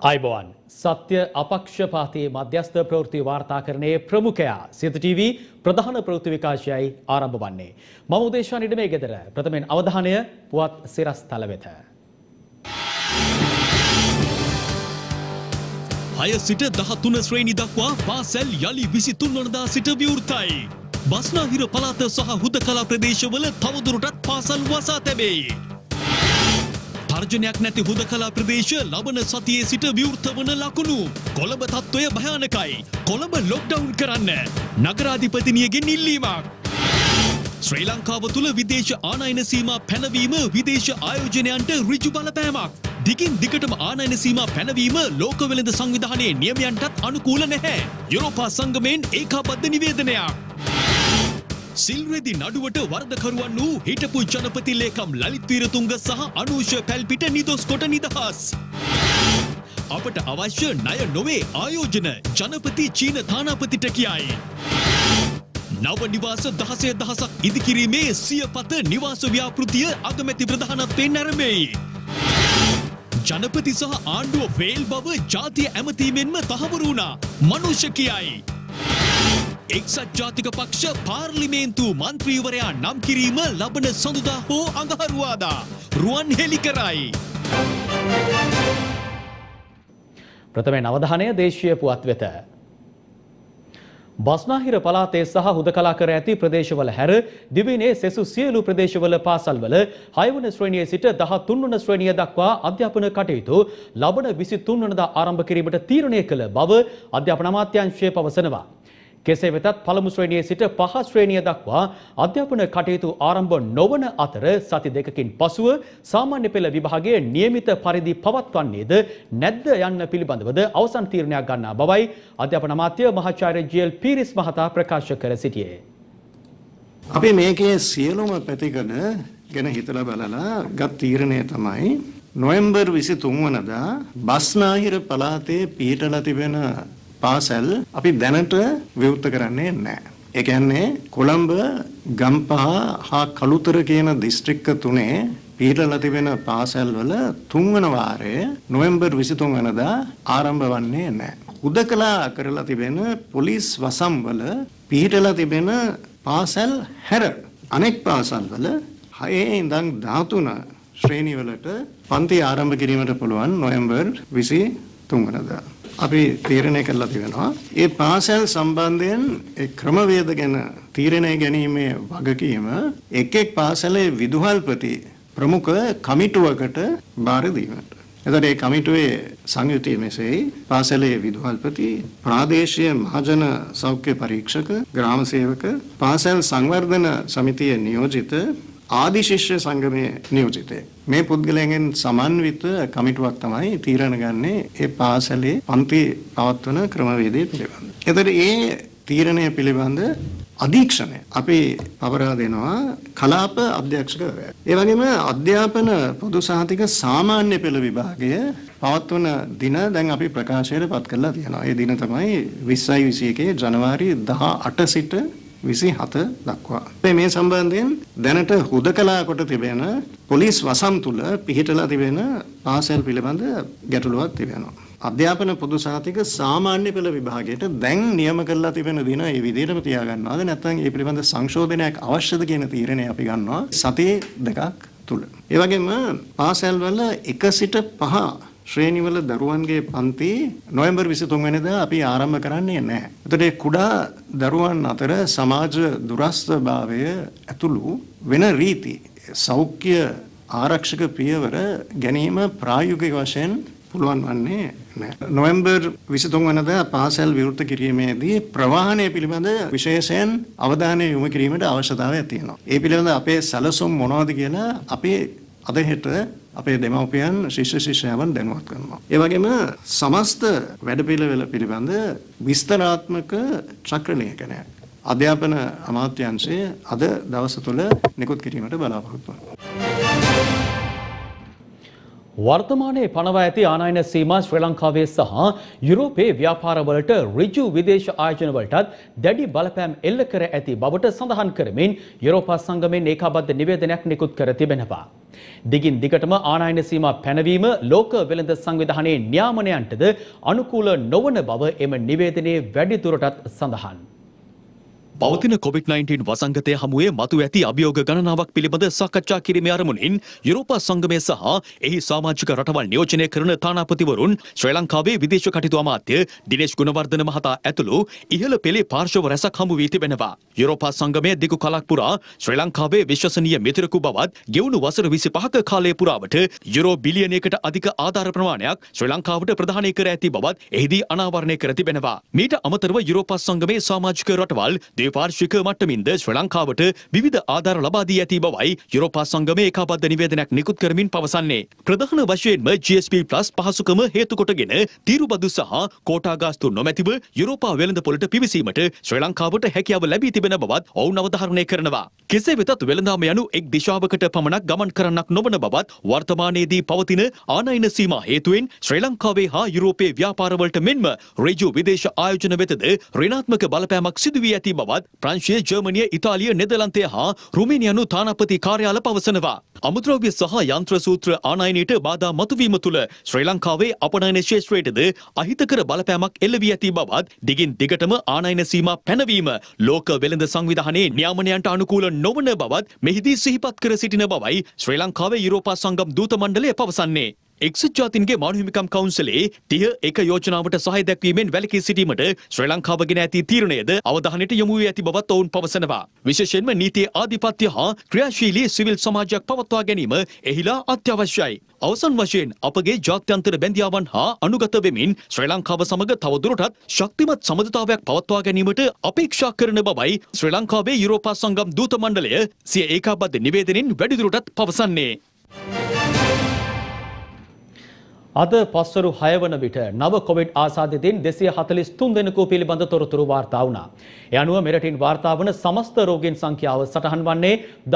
අයිබෝවන් සත්‍ය අපක්ෂපාතී මධ්‍යස්ථ ප්‍රවෘත්ති වාර්තාකරණයේ ප්‍රමුඛයා සිත ටීවී ප්‍රධාන ප්‍රවෘත්ති විකාශයයි ආරම්භ වන්නේ. මම උදේශා නිඩමේ ගෙදර ප්‍රථමයෙන් අවධානය පුවත් සිරස්තල වෙත. 6 සිට 13 ශ්‍රේණි දක්වා පාසල් යලි 23 වනදා සිට විවෘතයි. බස්නාහිර පළාත සහ හුදකලා ප්‍රදේශවල තවදුරටත් පාසල් වසා තැබේ. තර්ජනයක් නැති හුදකලා ප්‍රදේශ ලබන සතියේ සිට විවෘත වන ලකුණු. කොළඹ තත්ත්වය භයානකයි. කොළඹ ලොක්ඩවුන් කරන්න. නගරාධිපතිනියගෙන් ඉල්ලීමක්. ශ්‍රී ලංකාව තුළ විදේශ ආනයන සීමා පැනවීම විදේශ ආයෝජනයන්ට ඍජු බලපෑමක්. දිගින් දිගටම ආනයන සීමා පැනවීම ලෝක වෙළඳ සංවිධානයේ නියමයන්ටත් අනුකූල නැහැ. යුරෝපා සංගමයෙන් ඒකාබද්ධ නිවේදනයක්. සිල්රෙදි නඩුවට වරදකරුවන් වූ හිටපු ජනපති ලේකම් ලලිත් වීරතුංග සහ අනූෂ පැල්පිට නිදොස් කොට නිදහස්. අපට අවශ්‍ය ණය නොවේ ආයෝජන ජනපති චීන තානාපතිට කියයි. නව නිවාස 16,000ක් ඉදිකිරීමේ සියපත නිවාස ව්‍යාපෘතිය අගමැති ප්‍රධානත්වයෙන් නැරඹෙයි. ජනපති සහ ආණ්ඩුව ෆේල් බව ජාතිය ඇමතීමෙන්ම තහවුරු වුණා. මනුෂ්‍ය කියයි. එක්සත් ජාතික පක්ෂ පාර්ලිමේන්තු මන්ත්‍රීවරයා නම් කිරීම ලබන සඳුදා හෝ අඟහරුවාදා රුවන් හෙළි කරයි. ප්‍රථමයෙන් අවධානය දේශීය පුවත් වෙත. බස්නාහිර පළාතේ සහ හුදකලා කර ඇති ප්‍රදේශවල හැර දිවයිනේ සෙසු සියලු ප්‍රදේශවල පාසල්වල 6 වන ශ්‍රේණියේ සිට 13 වන ශ්‍රේණිය දක්වා අධ්‍යාපන කටයුතු ලබන 23 වනදා ආරම්භ කිරීමට තීරණය කළ බව අධ්‍යාපන අමාත්‍යාංශය පවසනවා. කෙසේ වෙතත් පළමු ශ්‍රේණියේ සිට 5 ශ්‍රේණිය දක්වා අධ්‍යාපන කටයුතු ආරම්භ නොවන අතර සති දෙකකින් පසුව සාමාන්‍ය පෙළ විභාගයේ නියමිත පරිදි පවත්වන්නේද නැද්ද යන්න පිළිබඳවද අවසන් තීරණයක් ගන්නා බවයි අධ්‍යාපන අමාත්‍ය මහාචාර්ය ජී.එල්. පීරිස් මහතා ප්‍රකාශ කර සිටියේ. අපි මේකේ සියලුම පැතිකඩ ගැන හිතලා බලලා ගත් තීරණය තමයි නොවැම්බර් 23 වනදා බස්නාහිර පළාතේ පිහිටලා තිබෙන පාසල් අපි දැනට විවෘත කරන්නේ නැහැ. ඒ කියන්නේ කොළඹ ගම්පහ හා කළුතර කියන දිස්ත්‍රික්ක තුනේ පිහිටලා තිබෙන පාසල් වල 3 වන වාරය නොවැම්බර් 23 වෙනිදා ආරම්භ වන්නේ නැහැ. හුදකලා කරලා තිබෙන පොලිස් වසම් වල පිහිටලා තිබෙන පාසල් හැර අනෙක් පාසල් වල 6 ඉඳන් 13 ශ්‍රේණි වලට පන්ති ආරම්භ කිරීමට පුළුවන් නොවැම්බර් 23 වෙනිදා. අපි තීරණය කළා තිබෙනවා ඒ පාසල් සම්බන්ධයෙන් ඒ ක්‍රමවේද ගැන තීරණය ගැනීමේ වගකීම එක් එක් පාසලේ විදුහල්පති ප්‍රමුඛ කමිටුවකට බාර දීමට. එතකොට ඒ කමිටුවේ සංයුතිය මෙසේයි පාසලේ විදුහල්පති ප්‍රාදේශීය මහජන සෞඛ්‍ය පරීක්ෂක ග්‍රාම සේවක පාසල් සංවර්ධන සමිතියේ නියෝජිත ආදි ශිෂ්‍ය සංගමයේ නියෝජිතය. මේ පුද්ගලයන්ගෙන් සමන්විත කමිටුවක් තමයි තීරණ ගන්නේ ඒ පාසලේ පන්ති පවත්වන ක්‍රමවේදය පිළිබඳ. එතකොට ඒ තීරණය පිළිබඳ අධීක්ෂණය අපි පවරා දෙනවා කලාප අධ්‍යක්ෂකවරයා. ඒ වගේම අධ්‍යාපන පොදු සහතික සාමාන්‍ය පෙළ විභාගය පවත්වන දින දැන් අපි ප්‍රකාශයට පත් කරලා තියෙනවා. ඒ දින තමයි 2021 ජනවාරි 18 සිට 27 දක්වා. මේ සම්බන්ධයෙන් දැනට හුදකලා කොට තිබෙන පොලිස් වසම් තුල පිහිටලා තිබෙන පාසල් පිළිබඳ ගැටලුවක් තිබෙනවා. අධ්‍යාපන පොදු සහතික සාමාන්‍ය පෙළ විභාගයට දැන් නියම කරලා තිබෙන දින ඒ විදිහටම තියා ගන්නවාද නැත්නම් ඒ පිළිබඳ සංශෝධනයක් අවශ්‍යද කියන තීරණය අපි ගන්නවා සති දෙකක් තුල. ඒ වගේම පාසල් වල 1 සිට 5 ශ්‍රේණිවල දරුවන්ගේ පන්ති නොවැම්බර් 23 වෙනිදා අපි ආරම්භ කරන්නේ නැහැ. එතකොට කුඩා දරුවන් අතර සමාජ දුරස්ථභාවය ඇතුළු වෙන රීති සෞඛ්‍ය ආරක්ෂක පියවර ගැනීම ප්‍රායෝගික වශයෙන් පුළුවන් වන්නේ නැහැ. නොවැම්බර් 23 වෙනිදා පාසල් විවෘත කිරීමේදී ප්‍රවාහනය පිළිබඳ විශේෂයෙන් අවධානය යොමු කිරීමට අවශ්‍යතාවයක් තියෙනවා. ඒ පිළිබඳ අපේ සැලසුම් මොනවද කියලා අපි අද හෙට අපේ දෙමව්පියන් ශිෂ්‍ය ශිෂ්‍යාවන් දැනුවත් කරනවා. ඒ වගේම සමස්ත වැඩපිළිවෙල පිළිබඳ විස්තරාත්මක චක්‍රලේඛනයක් අධ්‍යාපන අමාත්‍යාංශය අද දවස තුල නිකුත් කිරීමට බලාපොරොත්තු වෙනවා. වර්තමානයේ පනවා ඇති ආනයන සීමා ශ්‍රී ලංකාවේ සහ යුරෝපයේ ව්‍යාපාරවලට ඍජු විදේශ ආයෝජන වලටත් දැඩි බලපෑම් එල්ල කර ඇති බවට සඳහන් කරමින් යුරෝපා සංගමයෙන් ඒකාබද්ධ නිවේදනයක් නිකුත් කර තිබෙනවා. දිගින් දිගටම ආනයන සීමා පැනවීම ලෝක වෙළඳ සංවිධානයේ නියාමනයන්ටද අනුකූල නොවන බව එම නිවේදනයේ වැඩිදුරටත් සඳහන්. පවතින COVID-19 වසංගතය හමුවේ මතු ඇති අභියෝග ගණනාවක් පිළිබඳ සාකච්ඡා කිරීමේ අරමුණින් යුරෝපා සංගමය සහ එහි සමාජික රටවල් නියෝජනය කරන තානාපතිවරුන් ශ්‍රී ලංකාවේ විදේශ කටයුතු අමාත්‍ය දිනේෂ් ගුණවර්ධන මහතා ඇතුළු ඉහළ පෙළේ පාර්ශව රැසක් හමු වී තිබෙනවා. යුරෝපා සංගමය දිගු කලක් පුරා ශ්‍රී ලංකාවේ විශ්වසනීය මිතුරෙකු බවත් ගෙවුණු වසර 25ක කාලය පුරාවට යුරෝ බිලියනයකට අධික ආධාර ප්‍රමාණයක් ශ්‍රී ලංකාවට ප්‍රදානය කර ඇති බවත් එහිදී අනාවරණය කර තිබෙනවා. මීට අමතරව යුරෝපා සංගමේ සමාජික රටවල් ද්විපාර්ශ්වික මට්ටමින්ද ශ්‍රී ලංකාවට විවිධ ආධාර ලබා දී ඇති බවයි යුරෝපා සංගමේ ඒකාබද්ධ නිවේදනයක් නිකුත් කරමින් පවසන්නේ. ප්‍රධාන වශයෙන්ම GSP+ පහසුකම හේතු කොටගෙන තීරුබදු සහ කෝටා ගාස්තු නොමැතිව යුරෝපා වෙළඳපොළට පිවිසීමට ශ්‍රී ලංකාවට හැකියාව ලැබී තිබෙන බවත් ඔවුන් අවධාරණය කරනවා. කෙසේ වෙතත් වෙළඳාම යනු එක් දිශාවකට පමණක් ගමන් කරන්නක් නොවන බවත් වර්තමානයේදී පවතින ආනයන සීමා හේතුවෙන් ශ්‍රී ලංකාවේ හා යුරෝපයේ ව්‍යාපාරවලට මෙන්ම ඍජු විදේශ ආයෝජන වෙතද ඍණාත්මක බලපෑමක් සිදු වී ඇති බවත් ප්‍රංශය, ජර්මනිය, ඉතාලිය, නෙදර්ලන්තය හා රුමේනියානු තානාපති කාර්යාල පවසනවා. අමුද්‍රව්‍ය සහ යන්ත්‍ර සූත්‍ර ආනයනයට බාධා මතුවීම තුළ ශ්‍රී ලංකාවේ අපනයන ක්ෂේත්‍රයටද අහිතකර බලපෑමක් එල්ල වී ඇති බවත් දිගින් දිගටම ආනයන සීමා පැනවීම ලෝක වෙළඳ සංවිධානයේ නියාමනයන්ට අනුකූල නොවන බවත් මෙහිදී සිහිපත් කර සිටින බවයි ශ්‍රී ලංකාවේ යුරෝපා සංගම් දූත මණ්ඩලය පවසන්නේ. එක්සත් ජාතීන්ගේ මානව හිමිකම් කවුන්සිලේ 31 යෝජනාවට සහාය දැක්වීමෙන් වැළකී සිටීමට ශ්‍රී ලංකාව ගෙන ඇති තීරණයද අවධානයට යොමු වී ඇති බවත් ඔවුන් පවසනවා. විශේෂයෙන්ම නීතියේ ආධිපත්‍ය හා ක්‍රියාශීලී සිවිල් සමාජයක් පවත්වා ගැනීම එහිලා අත්‍යවශ්‍යයි. අවසන් වශයෙන් අපගේ ජාත්‍යන්තර බැඳියාවන් හා අනුගත වෙමින් ශ්‍රී ලංකාව සමග තවදුරටත් ශක්තිමත් සමගතාවයක් පවත්වා ගැනීමට අපේක්ෂා කරන බවයි ශ්‍රී ලංකාවේ යුරෝපා සංගම් දූත මණ්ඩලය සිය ඒකාබද්ධ නිවේදනයෙන් වැඩිදුරටත් පවසන්නේ. අද පස්වරු 6 වන විට නව කොවිඩ් ආසාදිතයින් 243 දෙනෙකු පිළිබඳ තොරතුරු වාර්තා වුණා. ඒ අනුව මෙරටින් වාර්තා වන සමස්ත රෝගීන් සංඛ්‍යාව සටහන් වන්නේ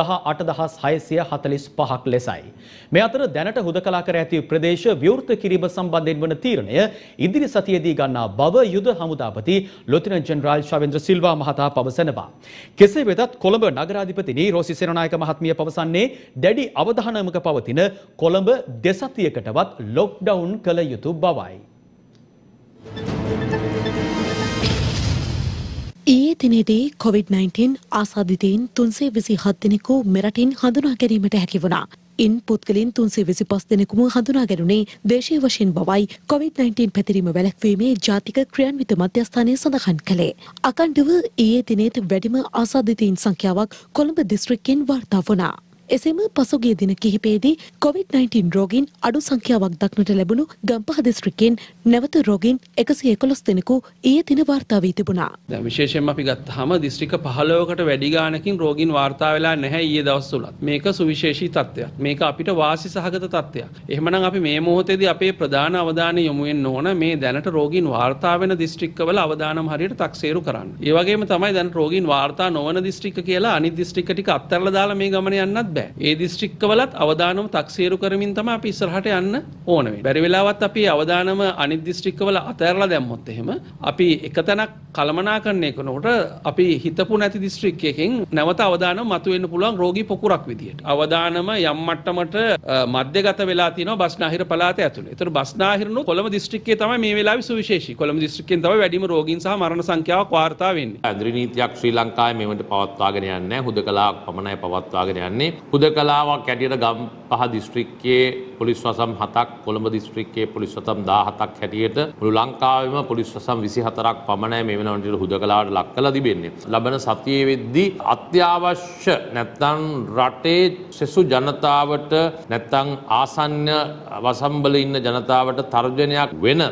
18645ක් ලෙසයි. මේ අතර දැනට හුදකලා කර ඇති ප්‍රදේශ විවෘත කිරීම සම්බන්ධයෙන් වන තීරණය ඉදිරි සතියේදී ගන්නා බව යුද හමුදාපති ලොතිනන්ට් ජෙනරාල් ශවේන්ද්‍ර සිල්වා මහතා පවසනවා. කෙසේ වෙතත් කොළඹ නගරාධිපතිනි රෝසි සේනානායක මහත්මිය පවසන්නේ දැඩි අවධානයක පවතින කොළඹ දෙසතියකටවත් ලොක්ඩවුන් කළ යුතු බවයි. ඊයේ දිනේදී COVID-19 ආසාදිතයින් 327 දෙනෙකු මෙරටින් හඳුනා ගැනීමට හැකි වුණා. ඉන් පුද්ගලයන් 325 දෙනෙකුම හඳුනා ගැනුණේ දේශීය වශයෙන් බවයි COVID-19 පැතිරීම වැළැක්වීමේ ජාතික ක්‍රියාන්විත මධ්‍යස්ථානය සඳහන් කළේ. අකණ්ඩව ඊයේ දිනේත් වැඩිම ආසාදිතයින් සංඛ්‍යාවක් කොළඹ දිස්ත්‍රික්කයෙන් වාර්තා වුණා. එසේම පසුගිය දින කිහිපයේදී COVID-19 රෝගීන් අඩු සංඛ්‍යාවක් දක්නට ලැබුණු ගම්පහ දිස්ත්‍රික්කයෙන් නැවත රෝගීන් 111 දෙනෙකු ඊයේ දින වාර්තා වී තිබුණා. දැන් විශේෂයෙන්ම අපි ගත්තාම දිස්ත්‍රික්ක 15කට වැඩි ගාණකින් රෝගීන් වාර්තා වෙලා නැහැ ඊයේ දවස් තුලත්. මේක සුවිශේෂී තත්ත්වයක්. මේක අපිට වාසි සහගත තත්ත්වයක්. එහෙමනම් අපි මේ මොහොතේදී අපේ ප්‍රධාන අවධානය යොමු වෙන්න ඕන මේ දැනට රෝගීන් වාර්තා වෙන දිස්ත්‍රික්කවල අවදානම් හරියට තක්සේරු කරන්න. ඒ වගේම තමයි දැන් රෝගීන් වාර්තා නොවන දිස්ත්‍රික්ක කියලා අනිත් දිස්ත්‍රික්ක ටික අත්හැරලා දාලා මේ ගමන යන්නත් ඒ දිස්ත්‍රික්කවලත් අවදානම තක්සේරු කරමින් තමයි අපි ඉස්සරහට යන්න ඕන වෙන්නේ. බැරි වෙලාවත් අපි අවදානම අනිත් දිස්ත්‍රික්කවල අතහැරලා දැම්මොත් එහෙම අපි එකතැනක් කළමනාකරණය කරනකොට අපි හිතපු නැති දිස්ත්‍රික්කයකින් නැවත අවදානම මතුවෙන්න පුළුවන් රෝගී පොකුරක් විදියට. අවදානම යම් මට්ටමට මධ්‍යගත වෙලා තියෙනවා බස්නාහිර පළාත ඇතුළේ. ඒතර බස්නාහිරනොත් කොළඹ දිස්ත්‍රික්කයේ තමයි මේ වෙලාවේ සුවිශේෂී. කොළඹ දිස්ත්‍රික්කයෙන් තමයි වැඩිම රෝගීන් සහ මරණ සංඛ්‍යාවක් වාර්තා වෙන්නේ. ඇඳරි නීතියක් ශ්‍රී ලංකාවේ මෙවට පවත්වාගෙන යන්නේ නැහැ. හුදකලාවක් පමණයි පවත්වාගෙන යන්නේ. හුදකලාවක් හැටියට ගම්පහ දිස්ත්‍රික්කයේ පොලිස් වසම් 7ක්, කොළඹ දිස්ත්‍රික්කයේ පොලිස් වසම් 17ක් හැටියට මුළු ලංකාවෙම පොලිස් වසම් 24ක් පමණයි මේ වෙනකොට හුදකලාවට ලක් කරලා තිබෙන්නේ. ලබන සතියේ වෙද්දී අත්‍යවශ්‍ය නැත්නම් රටේ සෙසු ජනතාවට නැත්නම් ආසන්න වසම්බල ඉන්න ජනතාවට තර්ජනයක්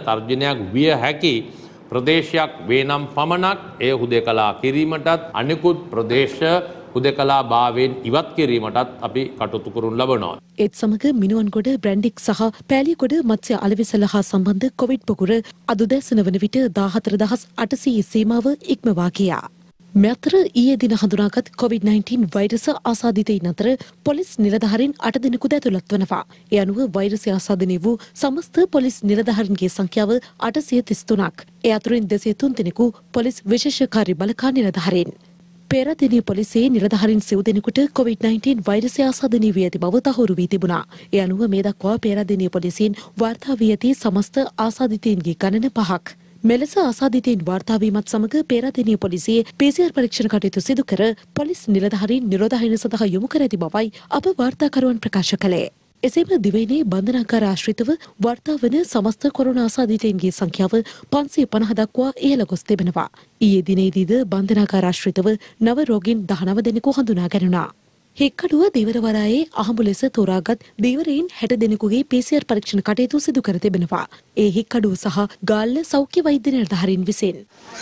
විය හැකි ප්‍රදේශයක් වේනම් පමණක් එය හුදකලා කිරීමටත් අනිකුත් ප්‍රදේශ හුදකලා භාවයෙන් ඉවත් කිරීමටත් අපි කටයුතු කරනු ලබනවා. ඒත් සමග මිනුවන්ගොඩ බ්‍රැන්ඩික් සහ පෑලියගොඩ මත්ස්‍ය අලෙවිසල හා සම්බන්ධ කොවිඩ් පොකුර අද උදෑසන වන විට 14800 සීමාව ඉක්මවා ගියා. මෙතර ඊයේ දින හඳුනාගත් COVID-19 වෛරස ආසාදිතයින් අතර පොලිස් නිලධාරීන් 8 දෙනෙකුද ඇතුළත් වනවා. ඒ අනුව වෛරසය ආසාදනය වූ සමස්ත පොලිස් නිලධාරීන්ගේ සංඛ්‍යාව 833ක්. ඒ අතුරින් 203 දෙනෙකු පොලිස් විශේෂ කාර්ය බළකා නිලධාරීන්. පෙරදින පොලිසියේ නිලධාරීන් 9 දෙනෙකුට COVID-19 වෛරසය ආසාදනය වී ඇති බව තහවුරු වී තිබුණා. ඒ අනුව මේ දක්වා පෙරදින පොලිසියෙන් වාර්තා වී ඇති සමස්ත ආසාදිතයින්ගේ ගණන 5ක්. මෙලෙස ආසාදිතයින් වාර්තා වීමත් සමග පෙරදින පොලිසියේ PCR පරීක්ෂණ කටයුතු සිදු කර පොලිස් නිලධාරීන් නිරෝධායන සඳහා යොමු කර ඇති බවයි අප වාර්තාකරුවන් ප්‍රකාශ කළේ. එසේම දිවයිනේ බන්ධනාගාර ආශ්‍රිතව වාර්තා වන සමස්ත කොරෝනා ආසාදිතයින්ගේ සංඛ්‍යාව 550 දක්වා ඉහළ ගොස් තිබෙනවා. ඊයේ දිනේදීද බන්ධනාගාර ආශ්‍රිතව නව රෝගීන් 19 දෙනෙකු හඳුනා ගැනුණා. හික්කඩුව දීවරවරායේ අහඹු ලෙස තෝරාගත් දීවරයින් 60 දෙනෙකුගේ PCR පරීක්ෂණ කටයුතු සිදු කර තිබෙනවා. ඒ හික්කඩුව සහ ගාල්ල සෞඛ්‍ය වෛද්‍ය නිලධාරීන් විසින්.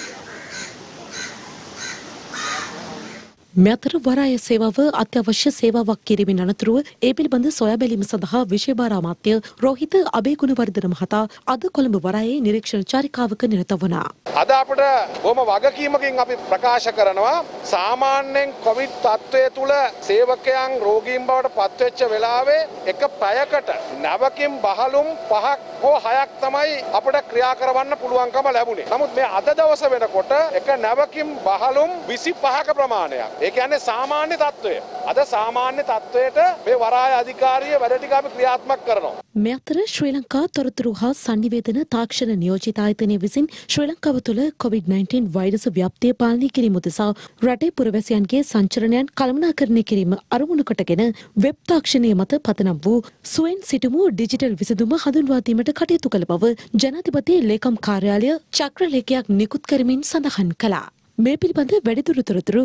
මෙතර වරාය සේවාව අත්‍යවශ්‍ය සේවාවක් කිරීමෙන් අනතුරුව ඒ පිළිබඳ සොයා බැලීම සඳහා විශේෂ අමාත්‍ය රෝහිත අබේගුණවර්ධන මහතා අද කොළඹ වරායේ නිරීක්ෂණ චාරිකාවක නිරත වුණා. අද අපිට බොහොම වගකීමකින් අපි ප්‍රකාශ කරනවා සාමාන්‍යයෙන් කොවිඩ් තත්ත්වය තුල සේවකයන් රෝගීන් බවට පත්වෙච්ච වෙලාවේ එක පැයකට නැවකින් බහලුම් 5ක් හෝ 6ක් තමයි අපිට ක්‍රියා කරවන්න පුළුවන්කම ලැබුණේ. නමුත් මේ අද දවස වෙනකොට එක නැවකින් බහලුම් 25ක ප්‍රමාණයක්. ඒ කියන්නේ සාමාන්‍ය තත්ත්වය. අද සාමාන්‍ය තත්ත්වයට මේ වරාය අධිකාරිය වැඩ ටික අපි ක්‍රියාත්මක කරනවා. මේ අතර ශ්‍රී ලංකා තොරතුරු හා සංනිවේදන තාක්ෂණ නියෝජිත ආයතනය විසින් ශ්‍රී ලංකාව තුළ COVID-19 වෛරස ව්‍යාප්තිය පාලනය කිරීම උදෙසා රටේ පුරවැසියන්ගේ සංචරණයන් කළමනාකරණය කිරීම අරමුණු කොටගෙන වෙබ් තාක්ෂණය මත පදනම් වූ සුවෙන් සිටමු ඩිජිටල් විසඳුම හඳුන්වා දීමට කටයුතු කළ බව ජනාධිපති ලේකම් කාර්යාලය චක්‍රලේඛයක් නිකුත් කරමින් සඳහන් කළා. මේ පිළිබඳ වැඩිදුර තොරතුරු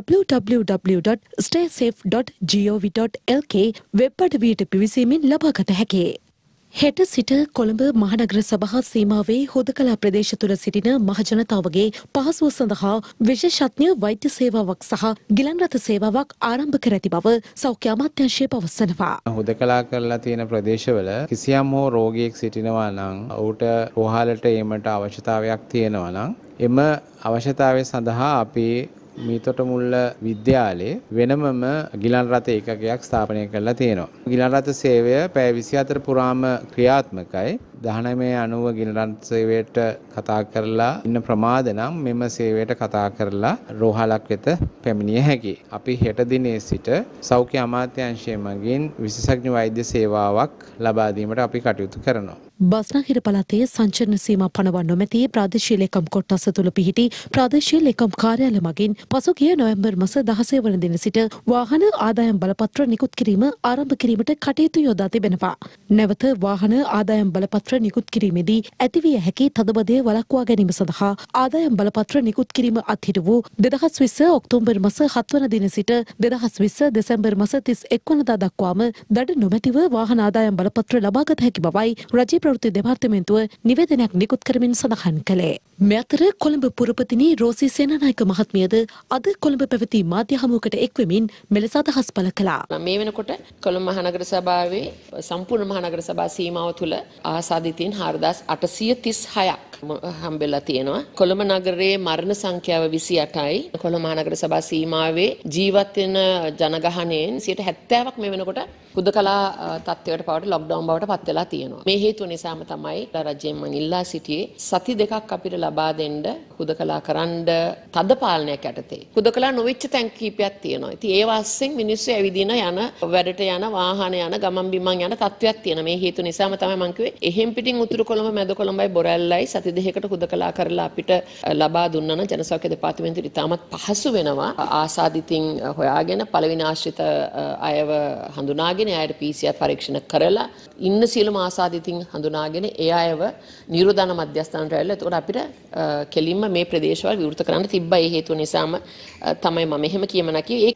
www.staysafe.gov.lk වෙබ් අඩවියට පිවිසීමෙන් ලබාගත හැකියි. හෙට සිට කොළඹ මහනගර සභා සීමාවේ හුදකලා ප්‍රදේශ තුළ සිටින මහජනතාවගේ පහසුව සඳහා විශේෂඥ වෛද්‍ය සේවාවක් සහ ගිලන් රථ සේවාවක් ආරම්භ කර ඇති බව සෞඛ්‍ය අමාත්‍යාංශය පවසනවා. හුදකලා කරලා තියෙන ප්‍රදේශවල කිසියම් හෝ රෝගියෙක් සිටිනවා නම් ඔහුට රෝහලට ඒමට අවශ්‍යතාවයක් තියෙනවා නම් එම අවශ්‍යතාවය සඳහා අපි මීතොටමුල්ල විද්‍යාලයේ වෙනමම ගිලන් රථ ඒකකයක් ස්ථාපනය කරලා තියෙනවා. ගිලන් රථ සේවය පැය 24 පුරාම ක්‍රියාත්මකයි. 1990 ගිලන් රථ සේවයට කතා කරලා ඉන්න ප්‍රමාද නම් මෙම සේවයට කතා කරලා රෝහලක් වෙත පැමිණිය හැකියි. අපි හෙට දිනේ සිට සෞඛ්‍ය අමාත්‍යාංශය මගින් විශේෂඥ වෛද්‍ය සේවාවක් ලබා දීමට අපි කටයුතු කරනවා. බස්නාහිර පළාතේ සංචරණ සීමා පනවා නොමැති ප්‍රාදේශීය ලේකම් කොට්ටාස තුළ පිහිටි ප්‍රාදේශීය ලේකම් කාර්යාලය මගින් පසුගිය නොවැම්බර් මාස 16 වන දින සිට වාහන ආදායම් බලපත්‍ර නිකුත් කිරීම ආරම්භ කිරීමට කටයුතු යොදා තිබෙනවා. නැවත වාහන ආදායම් බලපත්‍ර නිකුත් කිරීමේදී ඇතිවිය හැකි තදබදය වළක්වා ගැනීම සඳහා ආදායම් බලපත්‍ර නිකුත් කිරීම අත්හිටු වූ 2020 ඔක්තෝබර් මාස 7 වන දින සිට 2020 දෙසැම්බර් මාස 31 වනදා දක්වාම දඩ නොමැතිව වාහන ආදායම් බලපත්‍ර ලබාගත හැකි බවයි රජයේ ප්‍රවෘත්ති දෙපාර්තමේන්තුව නිවේදනයක් නිකුත් කරමින් සඳහන් කළේ. මේ අතර කොළඹ පුරපතිනි රෝසි සේනානායක මහත්මියද අද කොළඹ පැවති මාධ්‍ය හමුවකට එක්වෙමින් මෙලෙස අදහස් පළ කළා. මේ වෙනකොට කොළඹ මහනගර සභාවේ සම්පූර්ණ මහනගර සභා සීමාව තුළ ආසාදිතයින් 4836ක් හම්බෙලා තියෙනවා. කොළඹ නගරයේ මරණ සංඛ්‍යාව 28යි. කොළඹ මහනගර සභා සීමාවේ ජීවත් වෙන ජනගහනයෙන් 70%ක් මේ වෙනකොට හුදකලා තත්ත්වයට පවට ලොක්ඩවුන් බවට පත් වෙලා තියෙනවා. මේ හේතුව නිසාම තමයි රජයෙන් මම ඉල්ලා සිටියේ සති දෙකක් අපිට ලබා දෙන්න හුදකලා කරන්න තද පාලනයක් යටතේ. හුදකලා නොවෙච්ච තැන් කීපයක් තියෙනවා. ඉතින් ඒ වාස්සෙන් මිනිස්සු ඇවිදින යන වැඩට යන වාහන යන ගමන් බිමන් යන තත්ත්වයක් තියෙනවා. මේ හේතුව නිසාම තමයි මම කිව්වේ එහෙම් පිටින් උතුරු කොළඹ මැද කොළඹයි බොරැල්ලයි සති දෙකකට හුදකලා කරලා අපිට ලබා දුන්නා නම් ජනසෞඛ්‍ය දෙපාර්තමේන්තුවට ඉතාමත් පහසු වෙනවා. ආසාදිතින් හොයාගෙන පළවෙනි ආශ්‍රිත අයව හඳුනාගෙන අයට PCR පරීක්ෂණ කරලා ඉන්න සියලුම ආසාදිතින් හඳුනාගෙන ඒ අයව නිරෝධන මධ්‍යස්ථානට ඇවිල්ලා එතකොට අපිට කෙලින්ම මේ ප්‍රදේශවල විවෘත කරන්න තිබ්බා. ඒ හේතුව නිසාම තමයි මම එහෙම කියමන කිව්වේ.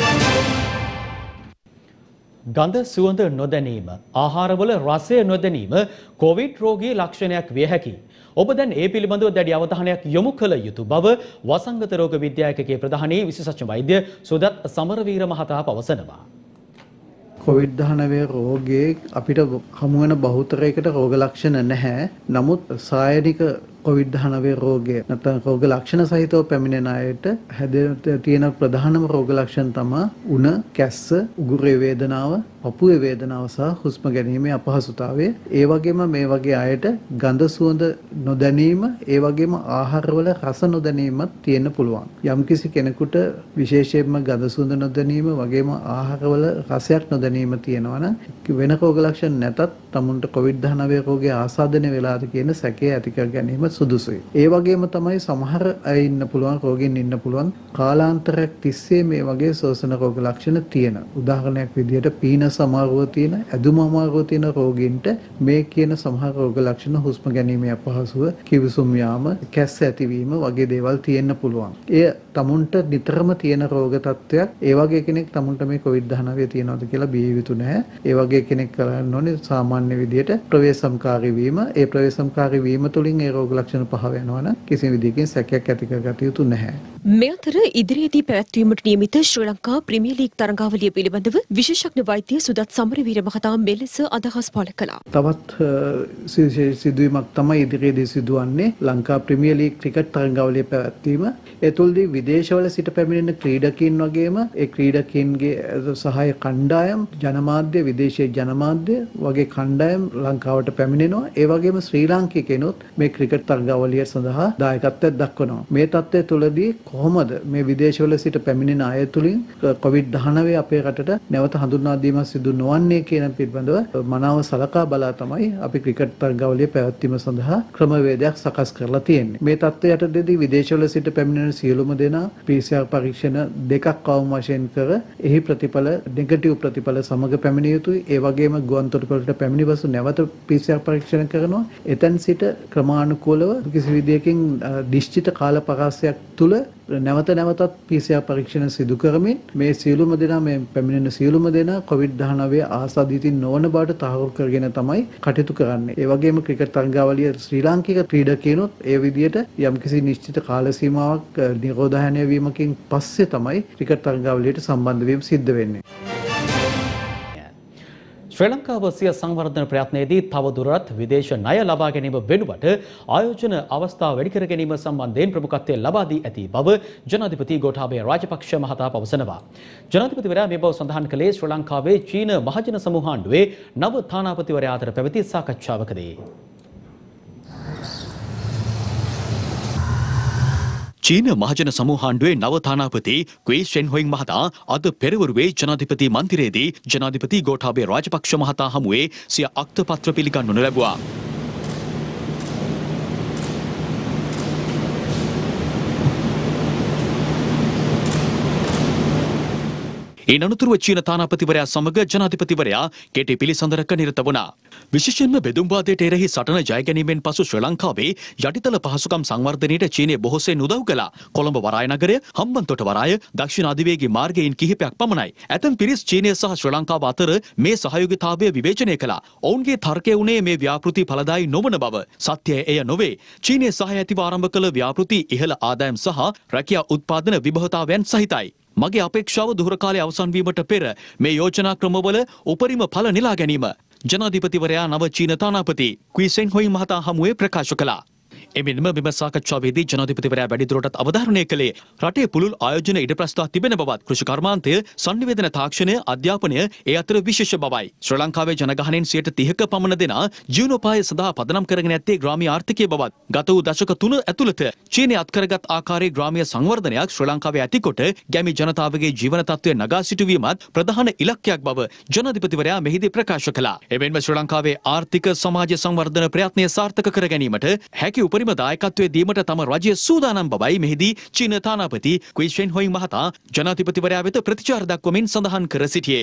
ගඳ සුවඳ නොදැනීම, ආහාරවල රසය නොදැනීම කොවිඩ් රෝගී ලක්ෂණයක් විය හැකියි. ඔබ දැන් ඒ පිළිබඳව දැඩි අවධානයක් යොමු කළ යුතු බව වසංගත රෝග විද්‍යාලයකගේ ප්‍රධානී විශේෂඥ වෛද්‍ය සුදත් සමරවීර මහතා පවසනවා. COVID-19 රෝගයේ අපිට හමු වෙන බහුතරයකට රෝග ලක්ෂණ නැහැ. නමුත් සායනික COVID-19 රෝගය නැත්නම් රෝග ලක්ෂණ සහිතව පැමිණෙන අයට තියෙන ප්‍රධානම රෝග ලක්ෂණ තමයි උණ, කැස්ස, උගුරේ වේදනාව, පපුවේ වේදනාව සහ හුස්ම ගැනීමේ අපහසුතාවය. ඒ වගේම මේ වගේ අයට ගඳ සුවඳ නොදැනීම, ඒ වගේම ආහාරවල රස නොදැනීමත් තියෙන්න පුළුවන්. යම්කිසි කෙනෙකුට විශේෂයෙන්ම ගඳ සුවඳ නොදැනීම වගේම ආහාරවල රසයක් නොදැනීම තියෙනවා නම් වෙන රෝග ලක්ෂණ නැතත් තමුන්ට COVID-19 රෝගය ආසාදනය වෙලාද කියන සැකය ඇති කර ගැනීම සුදුසුයි. ඒ වගේම තමයි සමහර අය ඉන්න පුළුවන්, රෝගීන් ඉන්න පුළුවන් කාලාන්තරයක් තිස්සේ මේ වගේ ශෝෂණ රෝග ලක්ෂණ තියෙන. උදාහරණයක් විදිහට පීන සමාරුව තියෙන, ඇදුම අමාරුව තියෙන රෝගීන්ට මේ කියන සමහර රෝග ලක්ෂණ හුස්ම ගැනීමේ අපහසුව, කිවිසුම් යාම, කැස්ස ඇතිවීම වගේ දේවල් තියෙන්න පුළුවන්. එය තමුන්ට නිතරම තියෙන රෝග තත්ත්වයක්. ඒ වගේ කෙනෙක් තමුන්ට මේ COVID-19 තියෙනවද කියලා බිය යුතු නැහැ. ඒ වගේ කෙනෙක් කරන්න ඕනේ සාමාන්‍ය විදිහට ප්‍රවේශම්කාරී වීම. ඒ ප්‍රවේශම්කාරී වීම තුළින් ඒ රෝග ලක්ෂණ පහ වෙනවා නම් කිසිම විදිහකින් සැකයක් ඇති කරගත යුතු නැහැ. මේ අතර ඉදිරියේදී පැවැත්වීමට නියමිත ශ්‍රී ලංකා ප්‍රීමියර් ලීග් තරඟාවලිය පිළිබඳව විශේෂඥ වෛද්‍ය සුදත් සමරවීර මහතා මෙලෙස අදහස් පළ කළා. තවත් සිදුවීමක් තමයි ඉදිරියේදී සිදුවන්නේ ලංකා ප්‍රීමියර් ලීග් ක්‍රිකට් තරඟාවලිය පැවැත්වීම. ඒ තුළදී විදේශවල සිට පැමිණෙන ක්‍රීඩකීන් වගේම ඒ ක්‍රීඩකීන්ගේ සහාය කණ්ඩායම්, ජනමාධ්‍ය, විදේශීය ජනමාධ්‍ය වගේ කණ්ඩායම් ලංකාවට පැමිණෙනවා. ඒ වගේම ශ්‍රී ලාංකිකයනොත් මේ ක්‍රිකට් තරඟාවලිය සඳහා දායකත්වයක් දක්වනවා. මේ තත්ත්වය තුළදී කොහොමද මේ විදේශවල සිට පැමිණෙන අය තුළින් COVID-19 අපේ රටට නැවත හඳුන්වා දීමක් සිදු නොවන්නේ කියන පිළිබඳව මනාව සලකා බලා තමයි අපි ක්‍රිකට් තරඟාවලිය පැවැත්වීම සඳහා ක්‍රමවේදයක් සකස් කරලා තියෙන්නේ. මේ තත්ත්වය යටතේදී විදේශවල සිට පැමිණෙන සියලුම දෙනා PCR පරීක්ෂණ දෙකක් අවම වශයෙන් කර එහි ප්‍රතිඵල නෙගටිව් ප්‍රතිඵල සමග පැමිණිය යුතුයි. ඒ වගේම ගුවන්තොටුපළට පැමිණි පසු නැවත PCR පරීක්ෂණ කරනවා. එතෙන් සිට ක්‍රමානුකූලව කිසි විදියකින් නිශ්චිත කාල පරාසයක් තුල නැවත නැවතත් PCR පරීක්ෂණ සිදු කරමින් මේ සියලුම දෙනා මේ පැමිණෙන සියලුම දෙනා COVID-19 ආසාදිතින් නොවන බවට තහවුරු කරගෙන තමයි කටයුතු කරන්නේ. ඒ වගේම ක්‍රිකට් තරඟාවලිය ශ්‍රී ලාංකික ක්‍රීඩකයන්ොත් ඒ විදිහට යම්කිසි නිශ්චිත කාල සීමාවක් නිරෝධායනය වීමකින් පස්සේ තමයි ක්‍රිකට් තරඟාවලියට සම්බන්ධ වීම සිද්ධ වෙන්නේ. ශ්‍රී ලංකාව සිය සංවර්ධන ප්‍රයත්නයේදී තවදුරටත් විදේශ ණය ලබා ගැනීම වෙනුවට ආයෝජන අවස්ථා වැඩි කර ගැනීම සම්බන්ධයෙන් ප්‍රමුඛත්වය ලබා දී ඇති බව ජනාධිපති ගෝඨාභය රාජපක්ෂ මහතා පවසනවා. ජනාධිපතිවරයා මේ බව සඳහන් කළේ ශ්‍රී ලංකාවේ චීන මහජන සමූහාණ්ඩුවේ නව තානාපතිවරයා අතර පැවති සාකච්ඡාවකදී. චීන මහජන සමූහාණ්ඩුවේ නව තානාපති ක්වී ෂෙන්හොයින් මහතා අද පෙරවරුවේ ජනාධිපති මන්දිරයේදී ජනාධිපති ගෝඨාභය රාජපක්ෂ මහතා හමුවේ සිය අක්තපත්‍ර පිළිගන්වනු ලැබුවා. ඒ අනතුරුව චීන තානාපතිවරයා සමග ජනාධිපතිවරයා කෙටි පිළිසඳරක නිරත වුණා. විශේෂයෙන්ම බෙදුම්වාදයට එරෙහි සටන ජය ගැනීමෙන් පසු ශ්‍රී ලංකාවේ යටිතල පහසුකම් සංවර්ධනයට චීනය බොහෝසෙයින් උදව් කළා. කොළඹ වරාය නගරය, හම්බන්තොට වරාය, දක්ෂිණ අධිවේගී මාර්ගයෙන් කිහිපයක් පමණයි. ඇතැම් පිරිස් චීනය සහ ශ්‍රී ලංකාව අතර මේ සහයෝගීතාවය විවේචනය කළා. ඔවුන්ගේ තර්කය වුණේ මේ ව්‍යාපෘති ඵලදායී නොවන බව. සත්‍යය එය නොවේ. චීනය සහය ඇතිව ආරම්භ කළ ව්‍යාපෘති ඉහළ ආදායම් සහ රැකියා උත්පාදන විභවතාවයන් සහිතයි. මගේ අපේක්ෂාව දුහර කාලයේ අවසන් වීමට පෙර මේ යෝජනා ක්‍රමවල උපරිම ඵල නෙලා ගැනීම ජනාධිපතිවරයා නව චීන තානාපති ක්වී ෂෙන්හොයින් මහතා හමුවේ ප්‍රකාශ කළා. එමෙන්ම මෙම සාකච්ඡාවේදී ජනාධිපතිවරයා වැඩිදුරටත් අවධාරණය කළේ රටේ පුළුල් ආයෝජන ඉඩ ප්‍රස්ථා තිබෙන බවත්, කෘෂි කර්මාන්තය, සංනිවේදන තාක්ෂණය, අධ්‍යාපනය ඒ අතර විශේෂ බවයි. ශ්‍රී ලංකාවේ ජනගහනයෙන් 30% පමණ දෙනා ජීවනෝපාය සඳහා පදනම් කරගෙන ඇත්තේ ග්‍රාමීය ආර්ථිකය බවත්, ගත වූ දශක 3 ඇතුළත චීනය අත්කරගත් ආකාරයේ ග්‍රාමීය සංවර්ධනයක් ශ්‍රී ලංකාවේ ඇතිකොට ගැමි ජනතාවගේ ජීවන තත්ත්වය නගා සිටුවීමත් ප්‍රධාන ඉලක්කයක් බව ජනාධිපතිවරයා මෙහිදී ප්‍රකාශ කළා. එමෙන්ම ශ්‍රී ලංකාවේ ආර්ථික සමාජ සංවර්ධන ප්‍රයත්නය සාර්ථක කර ගැනීමට හැකි උපරිම දායකත්වයේ දීමට තම රජය සූදානම් බවයි මෙහිදී චීන තානාපති ක්වී ෂෙන්හොයින් මහතා ජනාධිපතිවරයා වෙත ප්‍රතිචාර දක්වමින් සඳහන් කර සිටියේ.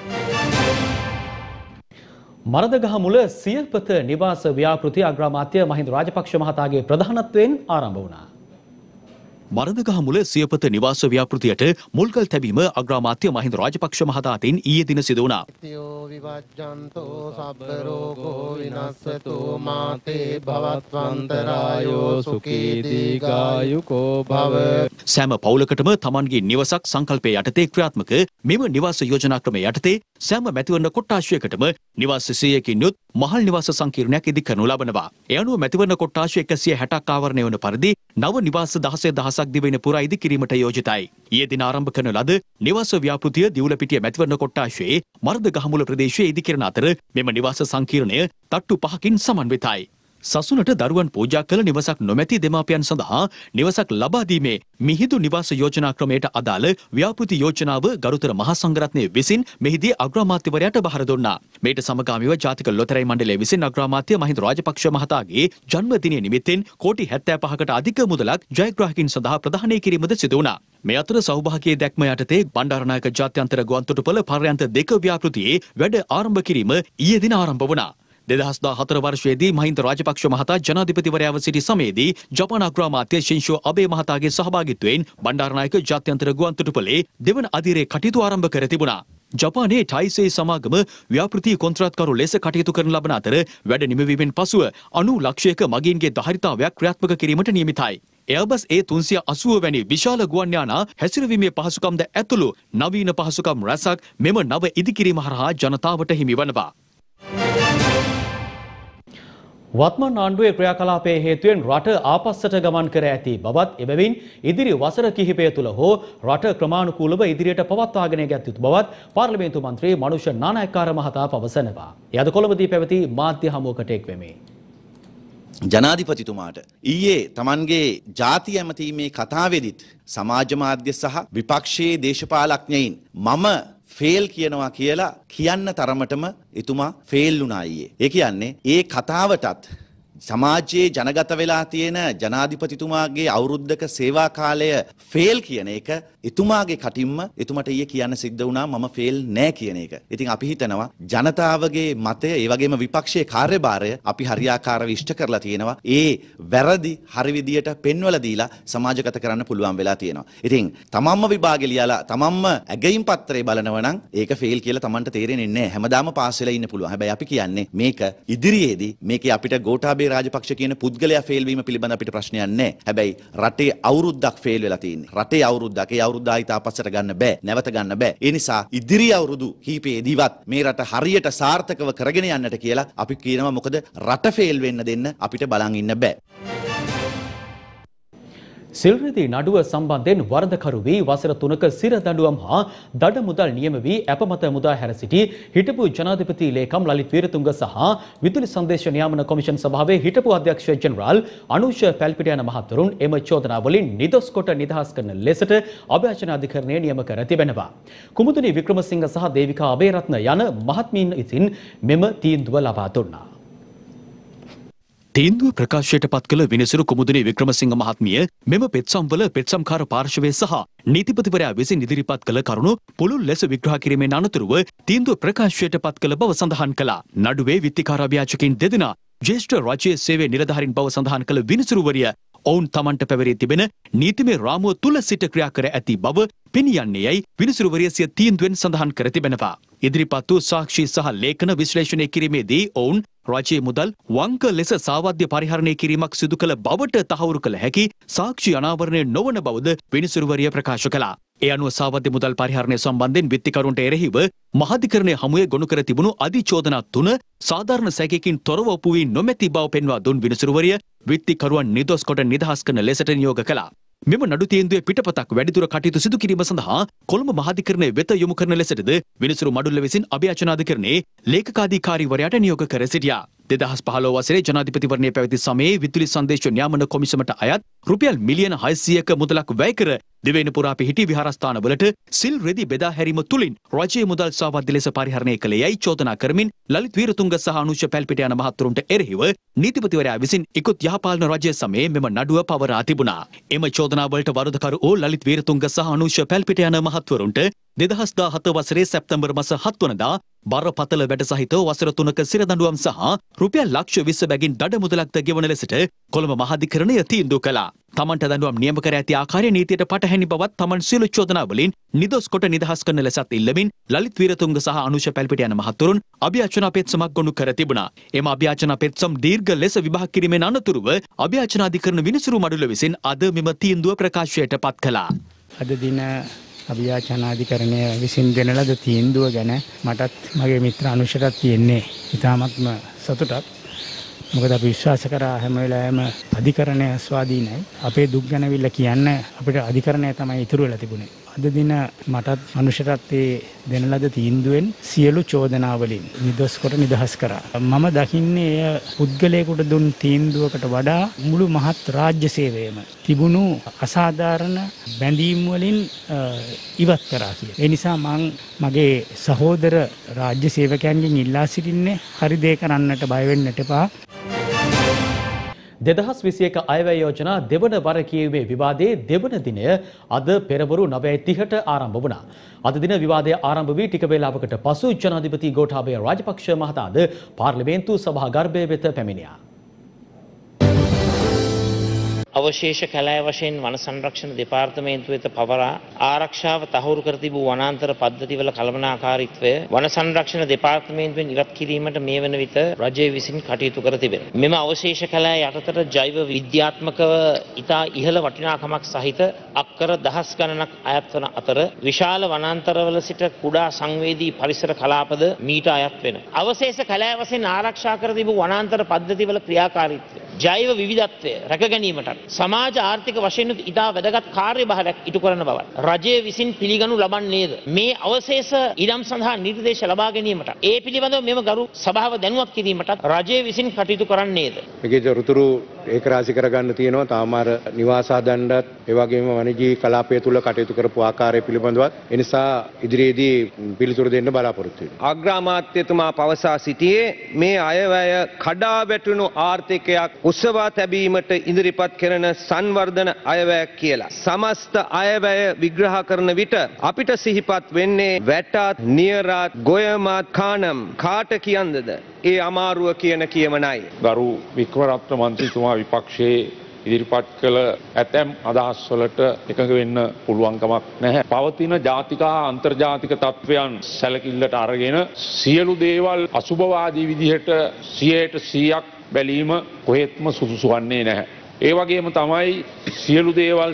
මරදගහමුල සියල්පත නිවාස ව්‍යාපෘති අග්‍රාමාත්‍ය මහින්ද රාජපක්ෂ මහතාගේ ප්‍රධානත්වයෙන් ආරම්භ වුණා. මරණගහමුල සියපත නිවාස ව්‍යාපෘතියට මුල්කල් තැබීම අග්‍රාමාත්‍ය මහින්ද රාජපක්ෂ මහතා අතින් ඊයේ දින සිදු වුණා. විවජ්ජන්තෝ සබ්බ රෝගෝ විනස්සතෝ මාතේ භවත්වන්තරායෝ සුඛී දීඝායුකෝ භව. සෑම පවුලකටම තමන්ගේ නිවසක් සංකල්පයේ යටතේ ක්‍රියාත්මක මෙම නිවාස යෝජනා ක්‍රමය යටතේ සෑම මැතිවරණ කොට්ටාශයකටම නිවාස 100කින් යුත් මහල් නිවාස සංකීර්ණයක් ඉදි කරනු ලබනවා. ඒ අනුව මැතිවරණ කොට්ටාශය 160ක් ආවරණය වන පරිදි නව නිවාස 16,000ක් දිවෙන පුරා ඉදි කිරීමට යෝජිතයි. ඊයේ දින ආරම්භ කරන ලද නිවාස ව්‍යාපෘතිය දිවුලපිටිය මැතිවරණ කොට්ටාශයේ මර්ධගහමුල ප්‍රදේශයේ ඉදි කරන අතර මෙම නිවාස සංකීර්ණය තට්ටු 5කින් සමන්විතයි. සසුනට දරුවන් පූජා කළ නිවසක් නොමැති දෙමාපියන් සඳහා නිවසක් ලබා දීමේ මිහිඳු නිවාස යෝජනා ක්‍රමයට අදාළ ව්‍යාපෘති යෝජනාව ගරුතර මහා සංඝරත්නය විසින් මෙහිදී අග්‍රාමාත්‍යවරයාට බහර දුන්නා. මේට සමගාමීව ජාතික ලොතරැයි මණ්ඩලය විසින් අග්‍රාමාත්‍ය මහින්ද රාජපක්ෂ මහතාගේ ජන්මදිනය නිමිත්තෙන් කෝටි 75කට අධික මුදලක් ජයග්‍රාහකයින් සඳහා ප්‍රදානය කිරීමද සිදු වුණා. මේ අතර සෞභාග්‍යයේ දැක්ම යටතේ බණ්ඩාරනායක ජාත්‍යන්තර ගුවන්තොටුපළ පර්යන්ත 2 ව්‍යාපෘතියේ වැඩ ආරම්භ කිරීම ඊයේ දින ආරම්භ වුණා. 2014 වර්ෂයේදී මහින්ද රාජපක්ෂ මහතා ජනාධිපතිවරයාව සිටි සමයේදී ජපාන අග්‍රාමාත්‍ය ශින්ෂෝ අබේ මහතාගේ සහභාගීත්වයෙන් බණ්ඩාරනායක ජාත්‍යන්තර ගුවන්තොටුපළේ දෙවන අදියරේ කටයුතු ආරම්භ කර තිබුණා. ජපානයේ ටයිසේ සමාගම ව්‍යාපෘති කොන්ත්‍රාත්කරු ලෙස කටයුතු කරන ලබන අතර වැඩ නිමවීමෙන් පසුව 90 ලක්ෂයක මගීන්ගේ ධාරිතාවයක් ක්‍රියාත්මක කිරීමට නියමිතයි. එයාබස් A380 වැනි විශාල ගුවන් යානා හැසිරවීමේ පහසුකම්ද ඇතුළු නවීන පහසුකම් රැසක් මෙම නව ඉදිකිරීම හරහා ජනතාවට හිමි වනවා. වත්මන් ආණ්ඩුවේ ක්‍රියාකලාපයේ හේතුවෙන් රට ආපස්සට ගමන් කර ඇති බවත් එබැවින් ඉදිරි වසර කිහිපය තුළ හෝ රට ක්‍රමානුකූලව ඉදිරියට පවත්වාගෙන ගත යුතු බවත් පාර්ලිමේන්තු මන්ත්‍රී මනුෂ්‍ය නානායක්කාර මහතා පවසනවා. එය අද කොළඹදී පැවති මාධ්‍ය හමුවකට එක් වෙමි. ජනාධිපතිතුමාට ඊයේ තමන්ගේ ජාතිය ඇමතීමේ කතාවේදීත් සමාජ මාධ්‍ය සහ විපක්ෂයේ දේශපාලඥයින් මම ෆේල් කියනවා කියලා කියන්න තරමටම එතුමා ෆේල් වුණා ඊයේ. ඒ කියන්නේ ඒ කතාවටත් සමාජයේ ජනගත වෙලා තියෙන ජනාධිපතිතුමාගේ අවුරුද්දක සේවා කාලය ෆේල් කියන එක එතුමාගේ කටින්ම එතුමට ඊයේ කියන්න සිද්ධ වුණා මම ෆේල් නෑ කියන එක. ඉතින් අපි හිතනවා ජනතාවගේ මතය ඒ වගේම විපක්ෂයේ කාර්යභාරය අපි හරියාකාරව ඉෂ්ට කරලා තියෙනවා. ඒ වැරදි හරි විදියට පෙන්වලා දීලා සමාජගත කරන්න පුළුවන් වෙලා තියෙනවා. ඉතින් තමන්ම විභාගෙ ලියලා තමන්ම ඇගයීම් පත්‍රය බලනවා නම් ඒක ෆේල් කියලා තමන්ට තේරෙන්නේ නැහැ. හැමදාම පාස් වෙලා ඉන්න පුළුවන්. හැබැයි අපි කියන්නේ මේක ඉදිරියේදී මේකේ අපිට ගෝඨාභය රාජපක්ෂ කියන පුද්ගලයා ෆේල් වීම පිළිබඳ අපිට ප්‍රශ්නයක් නැහැ. හැබැයි රටේ අවුරුද්දක් ෆේල් වෙලා තියෙන්නේ. රටේ අවුරුද්දක් ඒ අවුරුද්ද ආයිත් ආපස්සට ගන්න බෑ. නැවත ගන්න බෑ. ඒ නිසා ඉදිරි අවුරුදු කිහිපෙදීවත් මේ රට හරියට සාර්ථකව කරගෙන යන්නට කියලා අපි කියනවා. මොකද රට ෆේල් වෙන්න දෙන්න අපිට බලන් ඉන්න බෑ. සිල්රිදී නඩුව සම්බන්ධයෙන් වරදකරු වී වසර 3ක සිර දඬුවම් හා දඩ මුදල් නියම වී අපමත මුදා හැර සිටි හිටපු ජනාධිපති ලේකම් ලලිත් වීරතුංග සහ විදුලි සංදේශ නියාමන කොමිෂන් සභාවේ හිටපු අධ්‍යක්ෂ ජෙනරාල් අනුෂ පැල්පිටිය යන මහත්වරුන් එම චෝදනා වලින් නිදොස් කොට නිදහස් කරන ලෙසට අභ්‍යර්ථනා අධිකරණය නියම කර තිබෙනවා. කුමුදුනි වික්‍රමසිංහ සහ දේවිකා අබේරත්න යන මහත්මීන් විසින් මෙම තීන්දුව ලබා දුන්නා. තීන්දුව ප්‍රකාශයට පත් කළ විනිසුරු කුමුදුනි වික්‍රමසිංහ මහත්මිය මෙම පෙත්සම්වල පෙත්සම්කාර පාර්ශවය සහ නීතිපතිවරයා විසින් ඉදිරිපත් කළ කරුණු පුළුල් ලෙස විග්‍රහ කිරීමෙන් අනතුරුව තීන්දුව ප්‍රකාශයට පත් කළ බව සඳහන් කළා. නඩුවේ විත්තිකාර අභියාචකයින් දෙදෙනා ජ්‍යෙෂ්ඨ රාජ්‍ය සේවය නිලධාරීන් බව සඳහන් කළ විනිසුරුවරිය ඔවුන් තමන්ට පැවරී තිබෙන නීතිමය රාමුව තුල සිට ක්‍රියා කර ඇති බව පෙනියන්නේ යයි විනිසුරුවරිය සිය තීන්දුවෙන් සඳහන් කර තිබෙනවා. ඉදිරිපත් වූ සාක්ෂි සහ ලේඛන විශ්ලේෂණය කිරීමේදී ඔවුන් රාජ්‍ය මුදල් වංක ලෙස සාවද්‍ය පරිහරණය කිරීමක් සිදු කළ බවට තහවුරු කළ හැකි සාක්ෂි අනාවරණය නොවන බවද විනිසුරුවරිය ප්‍රකාශ කළා. ඒ අනුව සාවද්‍ය මුදල් පරිහරණය සම්බන්ධයෙන් විත්තිකරුන්ට එරෙහිව මහාධිකරණය හමුවේ ගොනු කර තිබුණු අධිචෝදනා 3 සාධාරණ සැකයකින් තොරව ඔප්පු වී නොමැති බව පෙන්වා දුන් විනිසුරුවරිය විත්තිකරුවන් නිදොස් කොට නිදහස් කරන ලෙසට නියෝග කළා. මෙම නඩු තීන්දුවේ පිටපතක් වැඩිදුර කටයුතු සිදු කිරීම සඳහා කොළඹ මහාධිකරණය වෙත යොමු කරන ලෙසටද විනිසුරු මඩුල්ල විසින් අභියාචනාධිකරණයේ ලේකකාධිකාරීවරයාට නියෝග කර සිටියා. 2015 වසරේ ජනාධිපතිවරණය පැවති සමයේ විදුලි සංදේශ නියාමන කොමිසමට අයත් රුපියල් මිලියන 600ක මුදලක් වැය කර දිවයින පුරා පිහිටි විහාරස්ථානවලට සිල් රෙදි බෙදා හැරීම තුලින් රජයේ මුදල් සාවද්‍ය ලෙස පරිහරණය කළේ යයි චෝදනා කරමින් ලලිත් වීරතුංග සහ අනුෂ පැල්පිට යන මහත්වරුන්ට එරෙහිව නීතිපතිවරයා විසින් ඉක්ුත් යහපාලන රජය සමයේ මෙම නඩුව පවරා තිබුණා. එම චෝදනාවලට වරදකරු වූ ලලිත් වීරතුංග සහ අනුෂ පැල්පිට යන මහත්වරුන්ට 2017 වසරේ සැප්තැම්බර් මාස 7 වනදා බරපතල වැඩ සහිතව වසර 3ක සිරදඬුවම් සහ රුපියල් ලක්ෂ 20 බැගින් දඩ මුදලක්ද ගෙවන ලෙසට කොළඹ මහාධිකරණය තීන්දුව කළා. තමන්ට දඬුවම් නියම කර ඇති ආකාරය නීතියට පටහැනි බවත් තමන් සියලු චෝදනාවලින් නිදොස් කොට නිදහස් කරන ලෙසත් ඉල්ලමින් ලලිත් වීරතුංග සහ අනුෂ පැල්පිට යන මහතුරුන් අභියාචනා පෙත්සමක් ගොනු කර තිබුණා. එම අභියාචනා පෙත්සම් දීර්ඝ ලෙස විභාග කිරීමෙන් අනතුරුව අභියාචනාධිකරණ විනිසුරු මඩුල විසින් අද මෙම තීන්දුව ප්‍රකාශයට පත් කළා. අද දින අභියාචනාධිකරණය විසින් දෙන ලද තීන්දුව ගැන මටත් මගේ මිත්‍ර අනුෂටත් තියෙන්නේ ඉතාමත්ම සතුටක්. මොකද අපි විශ්වාස කරා හැම වෙලාවෙම අධිකරණය ස්වාධීනයි. අපේ දුක් ගැනවිල්ල කියන්න අපිට අධිකරණය තමයි ඉතුරු වෙලා තිබුණේ. අද දින මටත් අනුෂටත් ඒ දෙන ලද තීන්දුවෙන් සියලු චෝදනාවලින් නිදොස් කොට නිදහස් කරා. මම දකින්නේ එය පුද්ගලයෙකුට දුන් තීන්දුවකට වඩා මුළු මහත් රාජ්‍ය සේවයම තිබුණු අසාධාරණ බැඳීම් වලින් ඉවත් කරා කියලා. ඒ නිසා මම මගේ සහෝදර රාජ්‍ය සේවකයන්ගෙන් ඉල්ලා සිටින්නේ හරි දේ කරන්නට බය වෙන්නට එපා. 2021 අයවැය යෝජනා දෙවන වර කියවීමේ විවාදයේ දෙවන දිනය අද පෙරවරු 9:30ට ආරම්භ වුණා. අද දින විවාදය ආරම්භ වී ටික වේලාවකට පසු ජනාධිපති ගෝඨාභය රාජපක්ෂ මහතාද පාර්ලිමේන්තු සභාගර්භය වෙත පැමිණියා. අවශේෂ කැලෑ වශයෙන් වන සංරක්ෂණ දෙපාර්තමේන්තුව වෙත පවරා ආරක්ෂාව තහවුරු කර තිබූ වනාන්තර පද්ධතිවල කළමනාකාරීත්වය වන සංරක්ෂණ දෙපාර්තමේන්තුවෙන් ඉවත් කිරීමට මේ වන විට රජය විසින් කටයුතු කර තිබෙනවා. මෙම අවශේෂ කැලෑ යටතට ජෛව විද්‍යාත්මකව ඉතා ඉහළ වටිනාකමක් සහිත අක්කර දහස් ගණනක් අයත් වන අතර විශාල වනාන්තරවල සිට කුඩා සංවේදී පරිසර කලාපද මීට අයත් වෙනවා. අවශේෂ කැලෑ වශයෙන් ආරක්ෂා කර තිබූ වනාන්තර පද්ධතිවල ක්‍රියාකාරීත්වය ජෛව විවිධත්වය රැක ගැනීමට සමාජ ආර්ථික වශයෙන් ඉතා වැදගත් කාර්යභාරයක් ඉටු කරන බව රජය විසින් පිළිගනු ලබන්නේද? මේ අවශේෂ ඉඩම් සඳහා නිර්දේශ ලබා ගැනීමට ඒ පිළිබඳව මෙම ගරු සභාව දැනුවත් කිරීමට රජය විසින් කටයුතු කරන්නේද? මේකේ ජරුතුරු ඒකරාශී කරගන්න තියෙනවා. තාම අර නිවාස හදන්නත් ඒ වගේම වනජී කලාපය තුල කටයුතු කරපු ආකාරය පිළිබඳවත් ඒ නිසා ඉදිරියේදී පිළිතුරු දෙන්න බලාපොරොත්තු වෙනවා. අග්‍රාමාත්‍යතුමා පවසා සිටියේ මේ අයවැය කඩා වැටුණු ආර්ථිකයක් උසවා තැබීමට ඉදිරිපත් කරන සංවර්ධන අයවැයක් කියලා. සමස්ත අයවැය විග්‍රහ කරන විට අපිට සිහිපත් වෙන්නේ වැටත්, නියරත්, ගොයමත්, කානම් කාට කියන්නද? ඒ අමාරුව කියන කියමනයි. ගරු වික්‍රමරත්න මන්ත්‍රීතුමා විපක්ෂයේ ඉදිරිපත් කළ ඇතැම් අදහස් වලට එකඟ වෙන්න පුළුවන්කමක් නැහැ. පවතින ජාතික හා අන්තර්ජාතික තත්ත්වයන් සැලකිල්ලට අරගෙන සියලු දේවල් අසුභවාදී විදිහට 100% බැලීම කොහෙත්ම සුදුසු වන්නේ නැහැ. ඒ වගේම තමයි සියලු දේවල්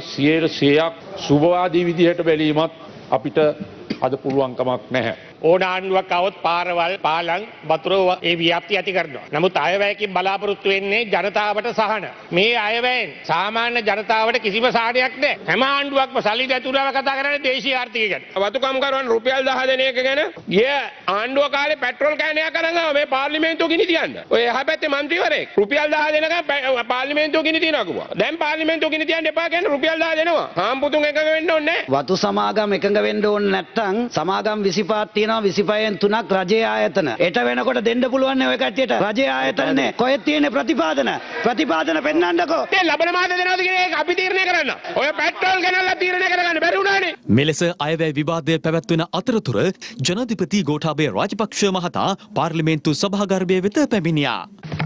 100% සුභවාදී විදිහට බැලීමත් අපිට අද පුළුවන්කමක් නැහැ. ඕන ආණ්ඩුවක් આવොත් පාරවල් පාලම් වතුර ඒ ව්‍යාප්තිය ඇති කරනවා. නමුත් අයවැයකින් බලාපොරොත්තු වෙන්නේ ජනතාවට සහන. මේ අයවැයෙන් සාමාන්‍ය ජනතාවට කිසිම සාහනයක් නැහැ. හැම ආණ්ඩුවක්ම සල්ලි නැතුණව කතා කරන්නේ දේශීය ආර්ථිකය ගැන. වතුකම් කරන රුපියල් 10 දෙන එක ගැන ගිය ආණ්ඩුව කාලේ පෙට්‍රල් කෑනයක් අරන් ආවා මේ පාර්ලිමේන්තුව ගිනි තියන්න. ඔය එහා පැත්තේ മന്ത്രിවරයෙක් රුපියල් 10 දෙනකම් පාර්ලිමේන්තුව ගිනි තියනවා කිව්වා. දැන් පාර්ලිමේන්තුව ගිනි තියන්න එපා කියන්නේ රුපියල් 10 දෙනවා. හාම්පුතුන් එකඟ වෙන්න ඕනේ නැහැ. වතු සමාගම් එකඟ වෙන්න ඕනේ නැත්තම් සමාගම් 25ක් තියෙනවා 25න් 3ක් රජයේ ආයතන. එට වෙනකොට දෙන්න පුළුවන් නේ ඔය කට්ටියට. රජයේ ආයතනනේ. කොහෙද තියෙන්නේ ප්‍රතිපාදන? ප්‍රතිපාදන පෙන්නන්නකෝ. ඒ ලබන මාස දෙනවද කියන එක අපි තීරණය කරන්න. ඔය පෙට්‍රල් ගැනලා තීරණය කරගන්න බැරි වුණානේ. මෙලෙස අයවැය විවාදය පැවැත්වෙන අතරතුර ජනාධිපති ගෝඨාභය රාජපක්ෂ මහතා පාර්ලිමේන්තු සභාගර්භය වෙත පැමිණියා.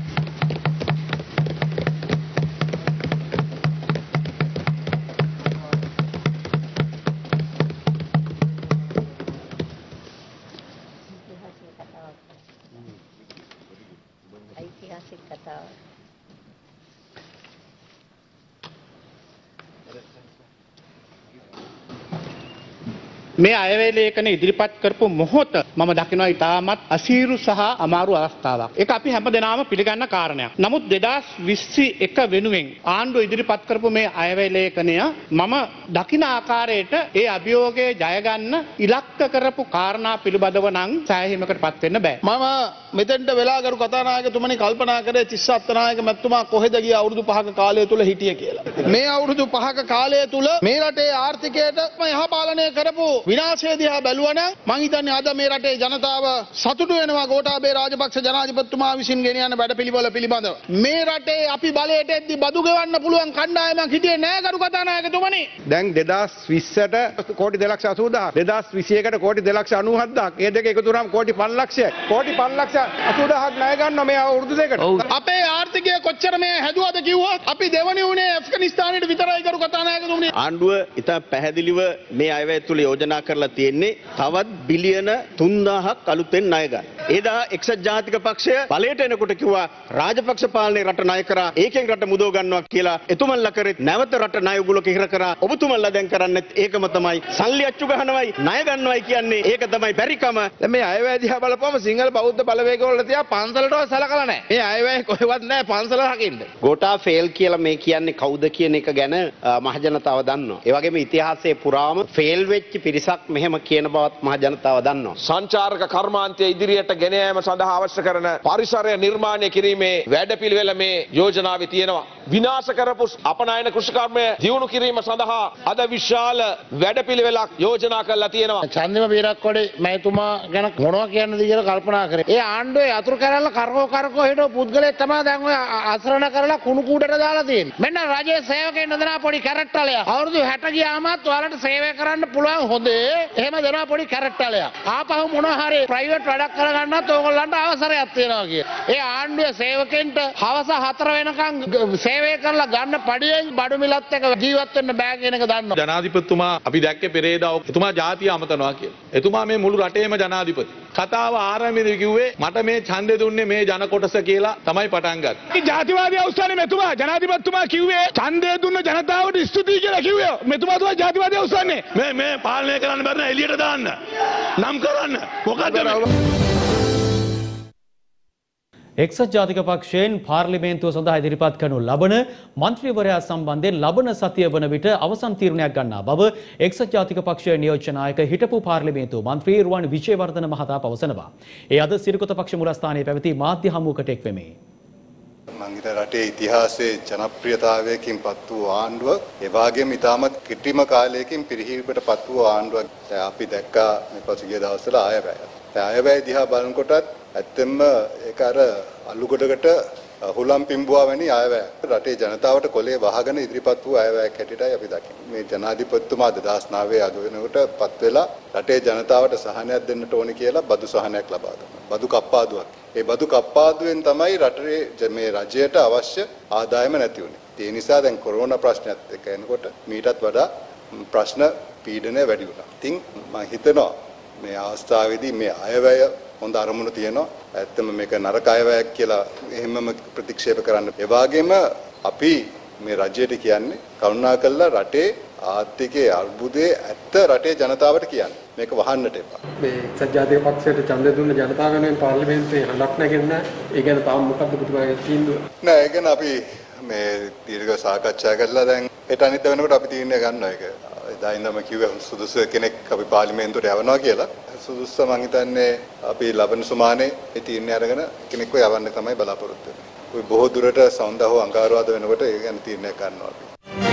මේ අයවැය ලේඛන ඉදිරිපත් කරපු මොහොත මම දකිනවා ඉතාමත් අසීරු සහ අමාරු අවස්ථාවක්. ඒක අපි හැමදෙනාම පිළිගන්න කාරණයක්. නමුත් 2021 වෙනුවෙන් ආණ්ඩුව ඉදිරිපත් කරපු මේ අයවැය ලේඛනය මම දකින ආකාරයට ඒ අභියෝගයේ ජය ගන්න ඉලක්ක කරපු කාරණා පිළිබඳව නම් සෑහීමකටපත් වෙන්න බෑ. මම මෙතෙන්ට වෙලා කරු කතානායකතුමනි කල්පනා කරේ තිස්ස අත්තනායක මැතිතුමා කොහෙද ගිය අවුරුදු 5ක කාලය තුල හිටියේ කියලා. මේ අවුරුදු 5ක කාලය තුල මේ රටේ ආර්ථිකයට යහපාලනය කරපු විනාශය දිහා බැලුවනම් මං හිතන්නේ අද මේ රටේ ජනතාව සතුටු වෙනවා ගෝඨාභය රාජපක්ෂ ජනාධිපතිතුමා විසින් ගෙනියන වැඩපිළිවෙල පිළිබඳව. මේ රටේ අපි බලයට එද්දි බදු ගෙවන්න පුළුවන් කණ්ඩායමක් හිටියේ නෑ ගරු කතානායකතුමනි. දැන් 2020ට කෝටි 2,80,000 2021ට කෝටි 2,97,000 ඒ දෙක එකතු වුණාම කෝටි 5,00,000 කෝටි 5,80,000ක් ණය ගන්නවා මේ අවුරුදු දෙකට. අපේ ආර්ථිකය කොච්චර මේ හැදුවද කිව්වොත් අපි දෙවනි උනේ ඇෆ්ගනිස්තානයේ විතරයි කරු කතානායකතුමනි. ආණ්ඩුව ඉතා පැහැදිලිව මේ අයවැය තුල යෝජනා කරලා තියෙන්නේ තවත් බිලියන 3,000ක් අලුතෙන් ණය ගන්න. එදා එක්සත් ජාතික පක්ෂය බලයට එනකොට කිව්වා රාජපක්ෂ පාලනේ රට ණය කරා ඒකෙන් රට මුදව ගන්නවා කියලා. එතුමන්ලා කරේ නැවත රට ණය උගුලක ඉහිර කරා. ඔබතුමන්ලා දැන් කරන්නේ ඒකම තමයි. සල්ලි අච්චු ගහනවයි ණය ගන්නවයි කියන්නේ ඒක තමයි බැරිකම. දැන් මේ අයවැය දිහා බලපුවම සිංහල බෞද්ධ බලවේග වල තියා පන්සලටවත් සලකලා නැහැ. මේ අයවැය කොහෙවත් නැහැ පන්සල රකින්න. ගෝඨා ෆේල් කියලා මේ කියන්නේ කවුද කියන එක ගැන මහජනතාව දන්නවා. ඒ වගේම ඉතිහාසයේ පුරාම ෆේල් වෙච්ච පිරිසක් මෙහෙම කියන බවත් මහජනතාව දන්නවා. සංචාරක කර්මාන්තය ඉදිරියට ගෙන යාම සඳහා අවශ්‍ය කරන පරිසරය නිර්මාණය කිරීමේ වැඩපිළිවෙල මේ යෝජනාවේ තියෙනවා. විනාශ කරපු අපනයන කෘෂිකර්මය දියුණු කිරීම සඳහා අද විශාල වැඩපිළිවෙලක් යෝජනා කරලා තියෙනවා. චන්දිම බීරක්කොඩේ මහතුමා ගැන මොනවා කියන්නද කියලා කල්පනා කරේ. ඒ ආණ්ඩුවේ අතුරු කරලා කරකෝ හිටව පුද්ගලයෙක් තමයි දැන් ඔය අසරණ කරලා කුණු කූඩට දාලා තියෙන්නේ. මෙන්න රජයේ සේවකයන් දෙනා පොඩි කැරට්ටලයක්. අවුරුදු 60 ගියාමත් ඔයාලට සේවය කරන්න පුළුවන් හොඳේ. එහෙම දෙනවා පොඩි කැරට්ටලයක්. ආපහු මොනවා හරි ප්‍රයිවට් වැඩක් කරගන්නත් ඕගොල්ලන්ට අවසරයක් තියෙනවා කිය. ඒ ආණ්ඩුවේ සේවකෙන්ට හවස 4 වෙනකන් සේවය කරලා ගන්න පඩියෙන් බඩු මිලත් එක ජීවත් වෙන්න බෑ කියන එක දන්නවා. ජනාධිපතිතුමා අපි දැක්කේ පෙරේදා එතුමා ජාතිය අමතනවා කියලා. එතුමා මේ මුළු රටේම ජනාධිපති. කතාව ආරම්භයේදී කිව්වේ මට මේ ඡන්දය දුන්නේ මේ ජන කොටස කියලා තමයි පටන් ගත්තේ. ජාතිවාදී අවස්ථාවේ මෙතුමා ජනාධිපතිතුමා කිව්වේ ඡන්දය දුන්න ජනතාවට ස්තුතියි කියලා කිව්වේ. මෙතුමා තමයි ජාතිවාදී අවස්ථාවේ මේ පාලනය කරන්න බැරි නම් එළියට දාන්න. නම් කරන්න. මොකද එක්සත් ජාතික පක්ෂයෙන් පාර්ලිමේන්තුව සඳහා ඉදිරිපත් කරනු ලබන මන්ත්‍රීවරයා සම්බන්ධයෙන් ලබන සතිය වන විට අවසන් තීරණයක් ගන්නා බව එක්සත් ජාතික පක්ෂයේ නියෝජ්‍ය නායක හිටපු පාර්ලිමේන්තු මන්ත්‍රී රුවන් විජේවර්ධන මහතා පවසනවා. ඒ අද සිරිකොත පක්ෂ මූලස්ථානයේ පැවති මාධ්‍ය හමුවකට එක් වෙමි. මං හිතන රටේ ඉතිහාසයේ ජනප්‍රියතාවයකින් පත් වූ ආණ්ඩුව ඒ වගේම ඉතාමත් කිටිම කාලයකින් පිරිහීමකට පත් වූ ආණ්ඩුවක් අපි දැක්කා මේ පසුගිය දවස්වල ආයවැය. ආයවැය දිහා බලනකොටත් ඇත්තෙන්ම ඒක අර අලුගොඩකට හුලම් පිඹුවා වැනි ආයවැයක්. රටේ ජනතාවට කොලේ වහගෙන ඉදිරිපත් වූ ආයවැයක් හැටියටයි අපි දකින්නේ. මේ ජනාධිපතිතුමා 2009 අද වෙනකොට පත් වෙලා රටේ ජනතාවට සහනයක් දෙන්නට ඕනේ කියලා බදු සහනයක් ලබා දුන්නා. බදු කප්පාදුවක්. ඒ බදු කප්පාදුවෙන් තමයි රටේ මේ රජයට අවශ්‍ය ආදායම නැති වුනේ. ඒ නිසා දැන් කොරෝනා ප්‍රශ්නයත් එක්ක එනකොට මීටත් වඩා ප්‍රශ්න පීඩනය වැඩි වුණා. ඉතින් මම හිතනවා මේ අවස්ථාවේදී මේ අයවැය හොඳ අරමුණු තියෙනවා. ඇත්තම මේක නරක අයවැයක් කියලා එහෙමම ප්‍රතික්ෂේප කරන්න. ඒ වගේම අපි මේ රජයට කියන්නේ කරුණාකරලා රටේ ආර්ථිකයේ අර්බුදයේ ඇත්ත රටේ ජනතාවට කියන්න. මේක වහන්නට එපා. මේ එක්සත් ජාතික පක්ෂයට ඡන්දය දුන්න ජනතාව වෙනුවෙන් පාර්ලිමේන්තුවේ හඬක් නැගෙන්න ඒ ගැන තාම මොකක්ද පුදුමාගේ තීන්දුව? නෑ ඒ ගැන අපි මේ දීර්ඝ සාකච්ඡා කරලා දැන් හෙට අනිද්දා වෙනකොට අපි තීරණය ගන්නවා ඒක. එදා ඉඳන්ම කිව්වේ සුදුසු කෙනෙක් අපි පාර්ලිමේන්තුවට යවනවා කියලා. සුදුස්ස මං හිතන්නේ අපි ලබන සුමානේ ඒ තීරණය අරගෙන කෙනෙක්ව යවන්න තමයි බලාපොරොත්තු වෙන්නේ. ඔය බොහෝ දුරට සඳහව අඟහරුවාද වෙනකොට ඒ ගැන තීරණයක් ගන්නවා අපි.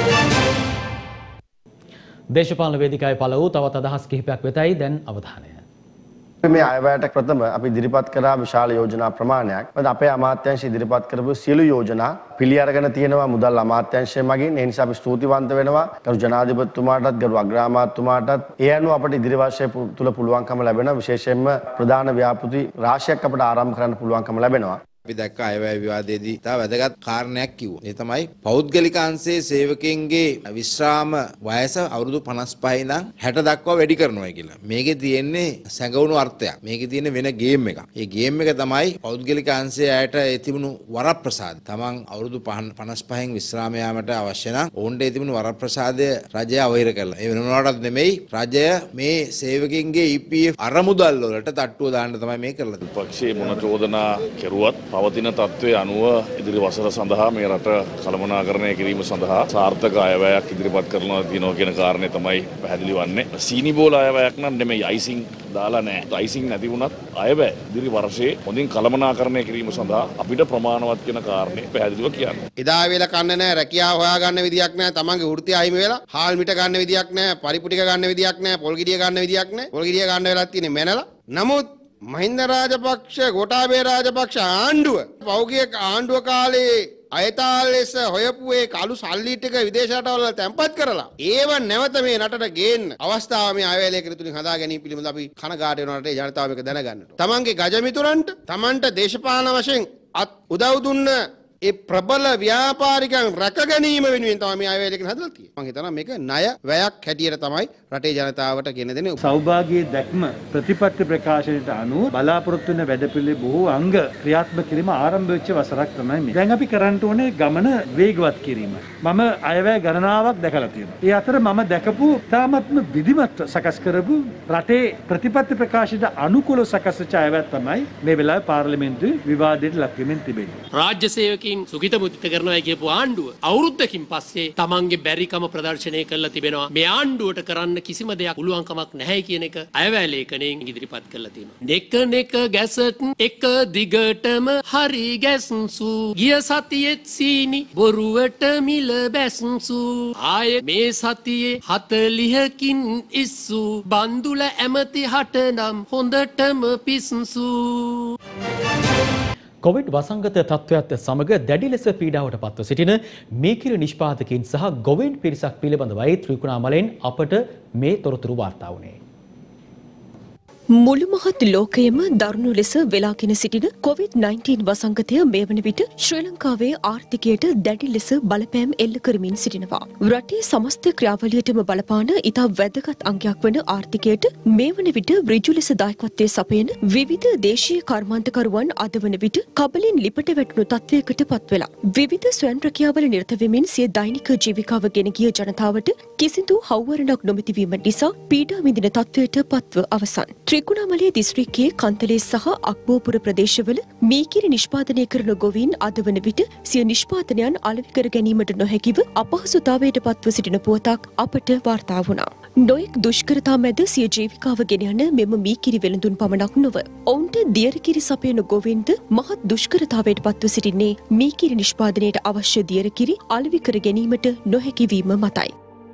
දේශපාලන වේදිකාවේ පළ වූ තවත් අදහස් කිහිපයක් වෙතයි දැන් අවධානය. මේ අයවැයට ප්‍රථම අපි ඉදිරිපත් කරා විශාල යෝජනා ප්‍රමාණයක්. මොකද අපේ අමාත්‍යාංශ ඉදිරිපත් කරපු සියලු යෝජනා පිළි අරගෙන තියෙනවා මුදල් අමාත්‍යාංශය මගින්. ඒ නිසා අපි ස්තුතිවන්ත වෙනවා ගරු ජනාධිපතිතුමාටත් ගරු අග්‍රාමාත්‍යතුමාටත්. ඒ අනුව අපට ඉදිරි වර්ෂය තුල පුළුවන්කම ලැබෙනවා. විශේෂයෙන්ම ප්‍රධාන ව්‍යාපෘති රාශියක් අපට ආරම්භ කරන්න පුළුවන්කම ලැබෙනවා. අපි දැක්ක අයවැය විවාදයේදී තා වැදගත් කාරණයක් කිව්වා. ඒ තමයි පෞද්ගලික අංශයේ සේවකයන්ගේ විශ්‍රාම වයස අවුරුදු 55 ඉඳන් 60 දක්වා වැඩි කරනවා කියලා. මේකේ තියෙන්නේ සැඟවුණු අර්ථයක්. මේකේ තියෙන වෙන ගේම් එකක්. ඒ ගේම් එක තමයි පෞද්ගලික අංශයේ අයට තිබුණු වරප්‍රසාද. තමන් අවුරුදු 55න් විශ්‍රාම යාමට අවශ්‍ය නම් ඔවුන්ට තිබුණු වරප්‍රසාදය රජය අවහිර කළා. ඒ වෙනවටත් නෙමෙයි රජය මේ සේවකයන්ගේ EPF අරමුදල් වලට තට්ටුව දාන්න තමයි මේ කරලා තියෙන්නේ. පක්ෂයේ මොන චෝදනා කෙරුවත් පවතින තත්ත්වය අනුව ඉදිරි වසර සඳහා මේ රට කළමනාකරණය කිරීම සඳහා සාර්ථක අයවැයක් ඉදිරිපත් කරනවා තියෙනවා කියන කාරණේ තමයි පැහැදිලි වන්නේ. සීනි බෝල අයවැයක් නම් නෙමෙයි අයිසිං දාලා නැහැ. අයිසිං නැති වුණත් අයවැය ඉදිරි වර්ෂයේ හොඳින් කළමනාකරණය කිරීම සඳහා අපිට ප්‍රමාණවත් කියන කාරණේ පැහැදිලිව කියන්නේ. එදා වෙලා කන්න නැහැ, රැකියාව හොයාගන්න විදියක් නැහැ, තමන්ගේ වෘත්තිය අහිමි වෙලා හාල් මිට ගන්න විදියක් නැහැ, පරිප්පු ටික ගන්න විදියක් නැහැ, පොල් ගෙඩිය ගන්න විදියක් නැහැ. පොල් ගෙඩිය ගන්න වෙලාවක් තියෙන්නේ මැනලා. නමුත් මහින්ද රාජපක්ෂ ගෝඨාභය රාජපක්ෂ ආණ්ඩුව පෞගිය ආණ්ඩුව කාලේ අයතාල් ලෙස හොයපු ඒ කළු සල්ලි ටික විදේශ රටවල තැන්පත් කරලා ඒව නැවත මේ රටට ගේන්න අවස්ථාව මේ අයවැයලේකර තුලින් හදා ගැනීම පිළිබඳව අපි කනගාටු වෙන රටේ ජනතාව මේක දැනගන්නට. තමන්ගේ ගජමිතුරන්ට තමන්ට දේශපාලන වශයෙන් උදව් දුන්න ඒ ප්‍රබල ව්‍යාපාරිකයන් රැක ගැනීම වෙනුවෙන් තමයි මේ අයවැයලේකර හදලා තියෙන්නේ. මම හිතනවා මේක ණය වැයක් හැටියට තමයි රටේ ජනතාවට ගෙන දෙන්නේ. සෞභාග්‍යයේ දැක්ම ප්‍රතිපත්ති ප්‍රකාශනයට අනුව බලාපොරොත්තු වෙන වැඩපිළිවෙල බොහෝ අංග ක්‍රියාත්මක කිරීම ආරම්භ වෙච්ච වසරක් තමයි මේ. දැන් අපි කරන්න ඕනේ ගමන වේගවත් කිරීම. මම අයවැය ගණනාවක් දැකලා තියෙනවා. ඒ අතර මම දැකපු තාමත්ම විධිමත් සකස් කරපු රටේ ප්‍රතිපත්ති ප්‍රකාශනයට අනුකූල සකස් වෙච්ච අයවැය තමයි මේ වෙලාවේ පාර්ලිමේන්තුවේ විවාදයට ලක් වෙමින් තිබෙන්නේ. රාජ්‍ය සේවකයන් සුඛිත මුදිත කරනවා කියපු ආණ්ඩුව අවුරුද්දකින් පස්සේ තමන්ගේ බැරිකම ප්‍රදර්ශනය කරලා තිබෙනවා. මේ ආණ්ඩුවට කරන්න කිසිම දෙයක් පුළුවන් කමක් නැහැ කියන එක අයවැය ලේඛනයෙන් ඉදිරිපත් කරලා තියෙනවා. නෙක ගැසට් එක දිගටම හරි ගැස්සු ගිය සතියෙත් සීනි බොරුවට මිල බැස්සු ආය මේ සතියේ 40කින් ඉස්සු බන්දුල ඇමති හට නම් හොඳටම පිස්සු. කොවිඩ් වසංගත තත්ත්වයත් සමග දැඩි ලෙස පීඩාවට පත්ව සිටින මේකිරි නිෂ්පාදකයින් සහ ගොවීන් පිරිසක් පිළිබඳවයි ත්‍රිකුණාමලයෙන් අපට මේ තොරතුරු වාර්තා වුණේ. මුළු මහත් ලෝකයේම දරුණු ලෙස වෙලාගෙන සිටින COVID-19 වසංගතය මේ වන විට ශ්‍රී ලංකාවේ ආර්ථිකයට දැඩි ලෙස බලපෑම් එල්ල කරමින් සිටිනවා. රටේ සමස්ත ක්‍රියාවලියටම බලපාන ඉතා වැදගත් අංගයක් වන ආර්ථිකයට මේ වන විට ඍජු ලෙස දායකත්වයේ සපයන විවිධ දේශීය කර්මාන්තකරුවන් අද වන විට කබලින් ලිපට වැටුණු තත්වයකට පත්වෙලා. විවිධ ස්වයං රැකියාවල නිරත වෙමින් සිය දෛනික ජීවිකාව ගෙන ගිය ජනතාවට කිසිදු හවුවරණක් නොමැතිවීම නිසා පීඩා විඳින තත්වයට පත්ව අවසන්. ත්‍රිකුණාමලයේ දිස්ත්‍රික්කයේ කන්තලේ සහ අක්බෝපුර ප්‍රදේශවල මීකිරි නිෂ්පාදනය කරන ගොවීන් අද වන විට සිය නිෂ්පාදනයන් අලෙවි කර ගැනීමට නොහැකිව අපහසුතාවයට පත්ව සිටින පුවතක් අපට වාර්තා වුණා. නොයෙක් දුෂ්කරතා මැද සිය ජීවිකාව ගෙන යන මෙම මීකිරි වෙළඳුන් පමණක් නොව ඔවුන්ට දියරකිරි සපයන ගොවීන්ද මහත් දුෂ්කරතාවයට පත්ව සිටින්නේ මීකිරි නිෂ්පාදනයට අවශ්‍ය දියරකිරි අලෙවි කර ගැනීමට නොහැකි වීම මතයි.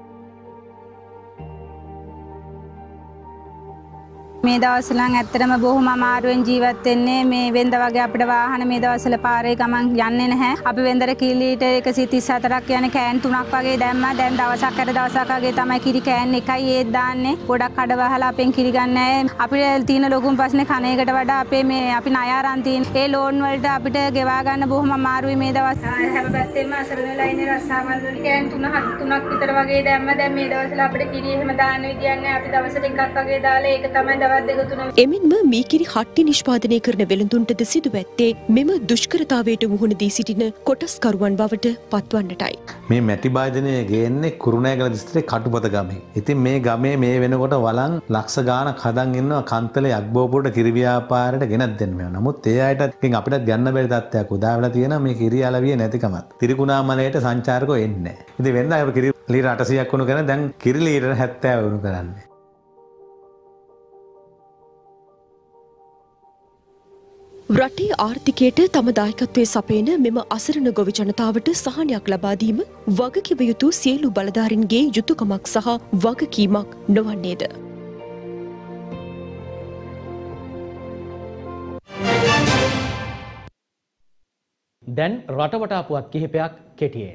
මේ දවස්වල ඇත්තටම බොහොම අමාරුවෙන් ජීවත් වෙන්නේ. මේ වෙන්ද වගේ අපිට වාහන මේ දවස්වල පාරේ ගමන් යන්නේ නැහැ. අපි වෙන්දර කිලීට 134ක් යන කෑන් 3ක් වගේ දැම්මා. දැන් දවසක් අර දවසක් වගේ තමයි කිරි කෑන් එකයි ඒත් දාන්නේ. ගොඩක් කඩ වහලා අපෙන් කිරි ගන්නෑ. අපිට තියෙන ලොකුම ප්‍රශ්නේ කන එකට වඩා අපේ මේ අපි ණය අරන් තියෙන ඒ ලෝන් වලට අපිට ගෙවා ගන්න බොහොම අමාරුයි මේ දවස්. හැම පැත්තෙම අසරණ වෙලා ඉන්නේ රස්සාවල් වල කෑන් 3ක් විතර වගේ දැම්මා. දැන් මේ දවස්වල අපිට කිරි එහෙම දාන්න විදියක් නැහැ. අපි දවසට එකක් වගේ දාලා ඒක තමයි එමෙන්ම මීකිරි හට්ටි නිෂ්පාදනය කරන වෙළඳුන්ටද සිදුව ඇත්තේ මෙම දුෂ්කරතාවයට මුහුණ දී සිටින කොටස්කරුවන් බවට පත්වන්නටයි. මේ මැටි භාජනය ගේන්නේ කුරුණෑගල දිස්ත්‍රික්කේ කටුපත ගමේ. ඉතින් මේ ගමේ මේ වෙනකොට වළං ලක්ෂ ගාණක් හදන් ඉන්නවා කන්තලේ අග්බෝපුරට කිරි ව්‍යාපාරයට ගෙනත් දෙන්න මේවා. නමුත් ඒ අයට ඉතින් අපිට ගන්න බැරි තත්ත්වයක් උදා වෙලා තියෙනවා මේ කිරි අලවිය නැතිකමත්. ත්‍රිකුණාමලයට සංචාරකෝ එන්නේ නැහැ. ඉතින් වෙනදා අපි කිරි ලීටර් 800ක් වුණු කරන දැන් කිරි ලීටර් 70 වුණු කරන්නේ. රටේ ආර්ථිකයට තම දායකත්වයේ සපයන මෙම අසරණ ගොවි ජනතාවට සහනයක් ලබා දීම වගකිව යුතු සියලු බලධාරීන්ගේ යුතුයකමක් සහ වගකීමක් නොවන්නේද? දැන් රටවටා පුවත් කිහිපයක් කෙටියෙන්.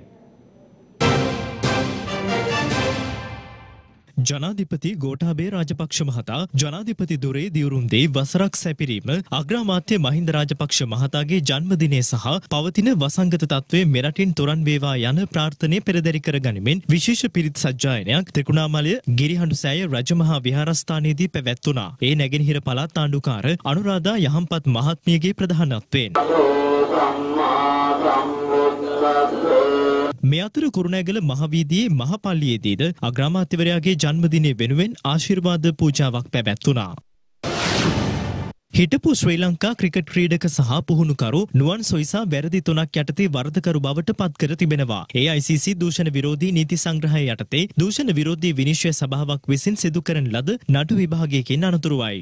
ජනාධිපති ගෝඨාභය රාජපක්ෂ මහතා ජනාධිපති දුරේ දියුරුන්දේ වසරක් සැපිරීම අග්‍රාමාත්‍ය මහින්ද රාජපක්ෂ මහතාගේ ජන්මදිනය සහ පවතින වසංගත තත්ත්වය මෙරටින් තොරන් වේවා යන ප්‍රාර්ථනය පෙරදරි කර ගනිමින් විශේෂ පිරිත් සජ්ජායනයක් ත්‍රිකුණාමලය ගිරිහඬුසෑය රජමහා විහාරස්ථානයේදී පැවැත්වුණා. ඒ නැගෙනහිර පළාත් ආණ්ඩුකාර අනුරාධා යහම්පත් මහත්මියගේ ප්‍රධානත්වයෙන් මේ අතර කුරුණෑගල මහවීදියේ මහපල්ලියේදීද අග්‍රාමාත්‍යවරයාගේ ජන්මදිනය වෙනුවෙන් ආශිර්වාද පූජාවක් පැවැත්වුණා. හිටපු ශ්‍රී ලංකා ක්‍රිකට් ක්‍රීඩක සහ පුහුණුකරු නුවන් සොයිසා වැරදි 3ක් යටතේ වරදකරු බවට පත් කර තිබෙනවා. ICC දූෂණ විරෝධී නීති සංග්‍රහය යටතේ දූෂණ විරෝධී විනිශ්චය සභාවක් විසින් සිදු කරන ලද නඩු විභාගයකින් අනතුරුවයි.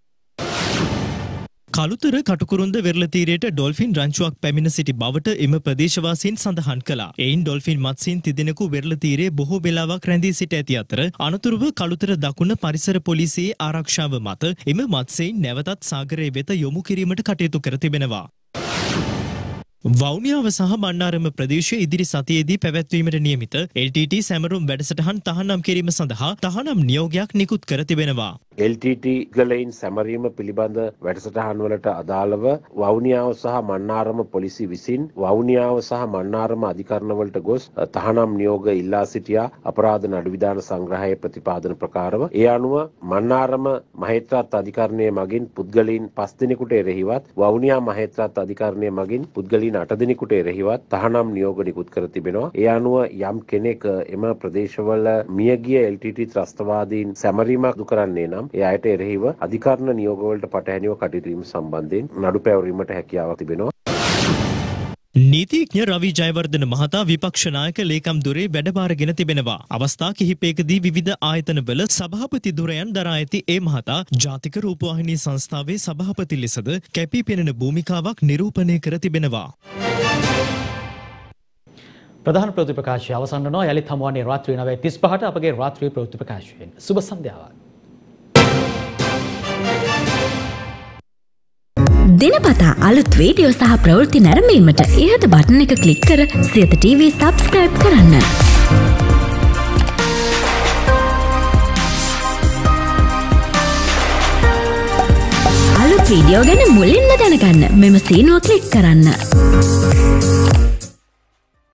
කළුතර කටුකුරුන්ද වෙරළ තීරයට ඩොල්ෆින් රංචුවක් පැමිණ සිටි බවට එම ප්‍රදේශවාසීන් සඳහන් කළා. එයින් ඩොල්ෆින් මත්ස්‍යීන් තිදෙනෙකු වෙරළ තීරයේ බොහෝ වේලාවක් රැඳී සිට ඇති අතර අනතුරුව කළුතර දකුණ පරිසර පොලිසියේ ආරක්ෂාව මත එම මත්ස්‍යීන් නැවතත් සාගරය වෙත යොමු කිරීමට කටයුතු කර තිබෙනවා. වවුනියාව සහ මන්නාරම ප්‍රදේශයේ ඉදිරි සතියේදී පැවැත්වීමට නියමිත LTT සැමරුම් වැඩසටහන් තහනම් කිරීම සඳහා තහනම් නියෝගයක් නිකුත් කර තිබෙනවා. LTT ගලයින් සැමරීම පිළිබඳ වැඩසටහන් වලට අදාළව වවුනියාව සහ මන්නාරම පොලිසිය විසින් වවුනියාව සහ මන්නාරම අධිකරණ වලට ගොස් තහනම් නියෝග ඉල්ලා සිටියා අපරාධ නඩු විධාන සංග්‍රහයේ ප්‍රතිපාදන ප්‍රකාරව ඒ අනුව මන්නාරම මහේත්‍රාත් අධිකරණය මගින් පුද්ගලයන් 5 දෙනෙකුට එරෙහිවත් වවුනියා මහේත්‍රාත් අධිකරණය මගින් පුද්ගලයන් 8 දෙනෙකුට එරෙහිවත් තහනම් නියෝග නිකුත් කර තිබෙනවා. ඒ අනුව යම් කෙනෙක් එම ප්‍රදේශවල මියගිය LTT ත්‍රස්තවාදීන් සැමරීමක් දු කරන්නේ නම් ඒ අයට එරෙහිව අධිකරණ නියෝගවලට පටහැනිව කටයුතු කිරීම සම්බන්ධයෙන් නඩු පැවරීමට හැකියාවක් තිබෙනවා. නීතිඥ රවි ජයවර්ධන මහතා විපක්ෂ නායක ලේකම් දුරේ වැඩභාරගෙන තිබෙනවා. අවස්ථා කිහිපයකදී විවිධ ආයතනවල සභාපති දුරයන් දරා ඇති ඒ මහතා ජාතික රූපවාහිනී සංස්ථාවේ සභාපති ලෙසද කැපී පෙනෙන භූමිකාවක් නිරූපණය කර තිබෙනවා. ප්‍රධාන ප්‍රවෘත්ති ප්‍රකාශය අවසන් වෙනවා. යලිත් හමුවන්නේ රාත්‍රී 9:35ට අපගේ රාත්‍රී ප්‍රවෘත්ති ප්‍රකාශයෙන්. සුබ සන්ධ්‍යාවක්. දිනපතා අලුත් වීඩියෝ සහ ප්‍රවෘත්ති නැරඹීමට ඉහත බටන් එක ක්ලික් කර සියත TV සබ්ස්ක්‍රයිබ් කරන්න. අලුත් වීඩියෝ ගැන මුලින්ම දැනගන්න මෙම සීනුව ක්ලික් කරන්න.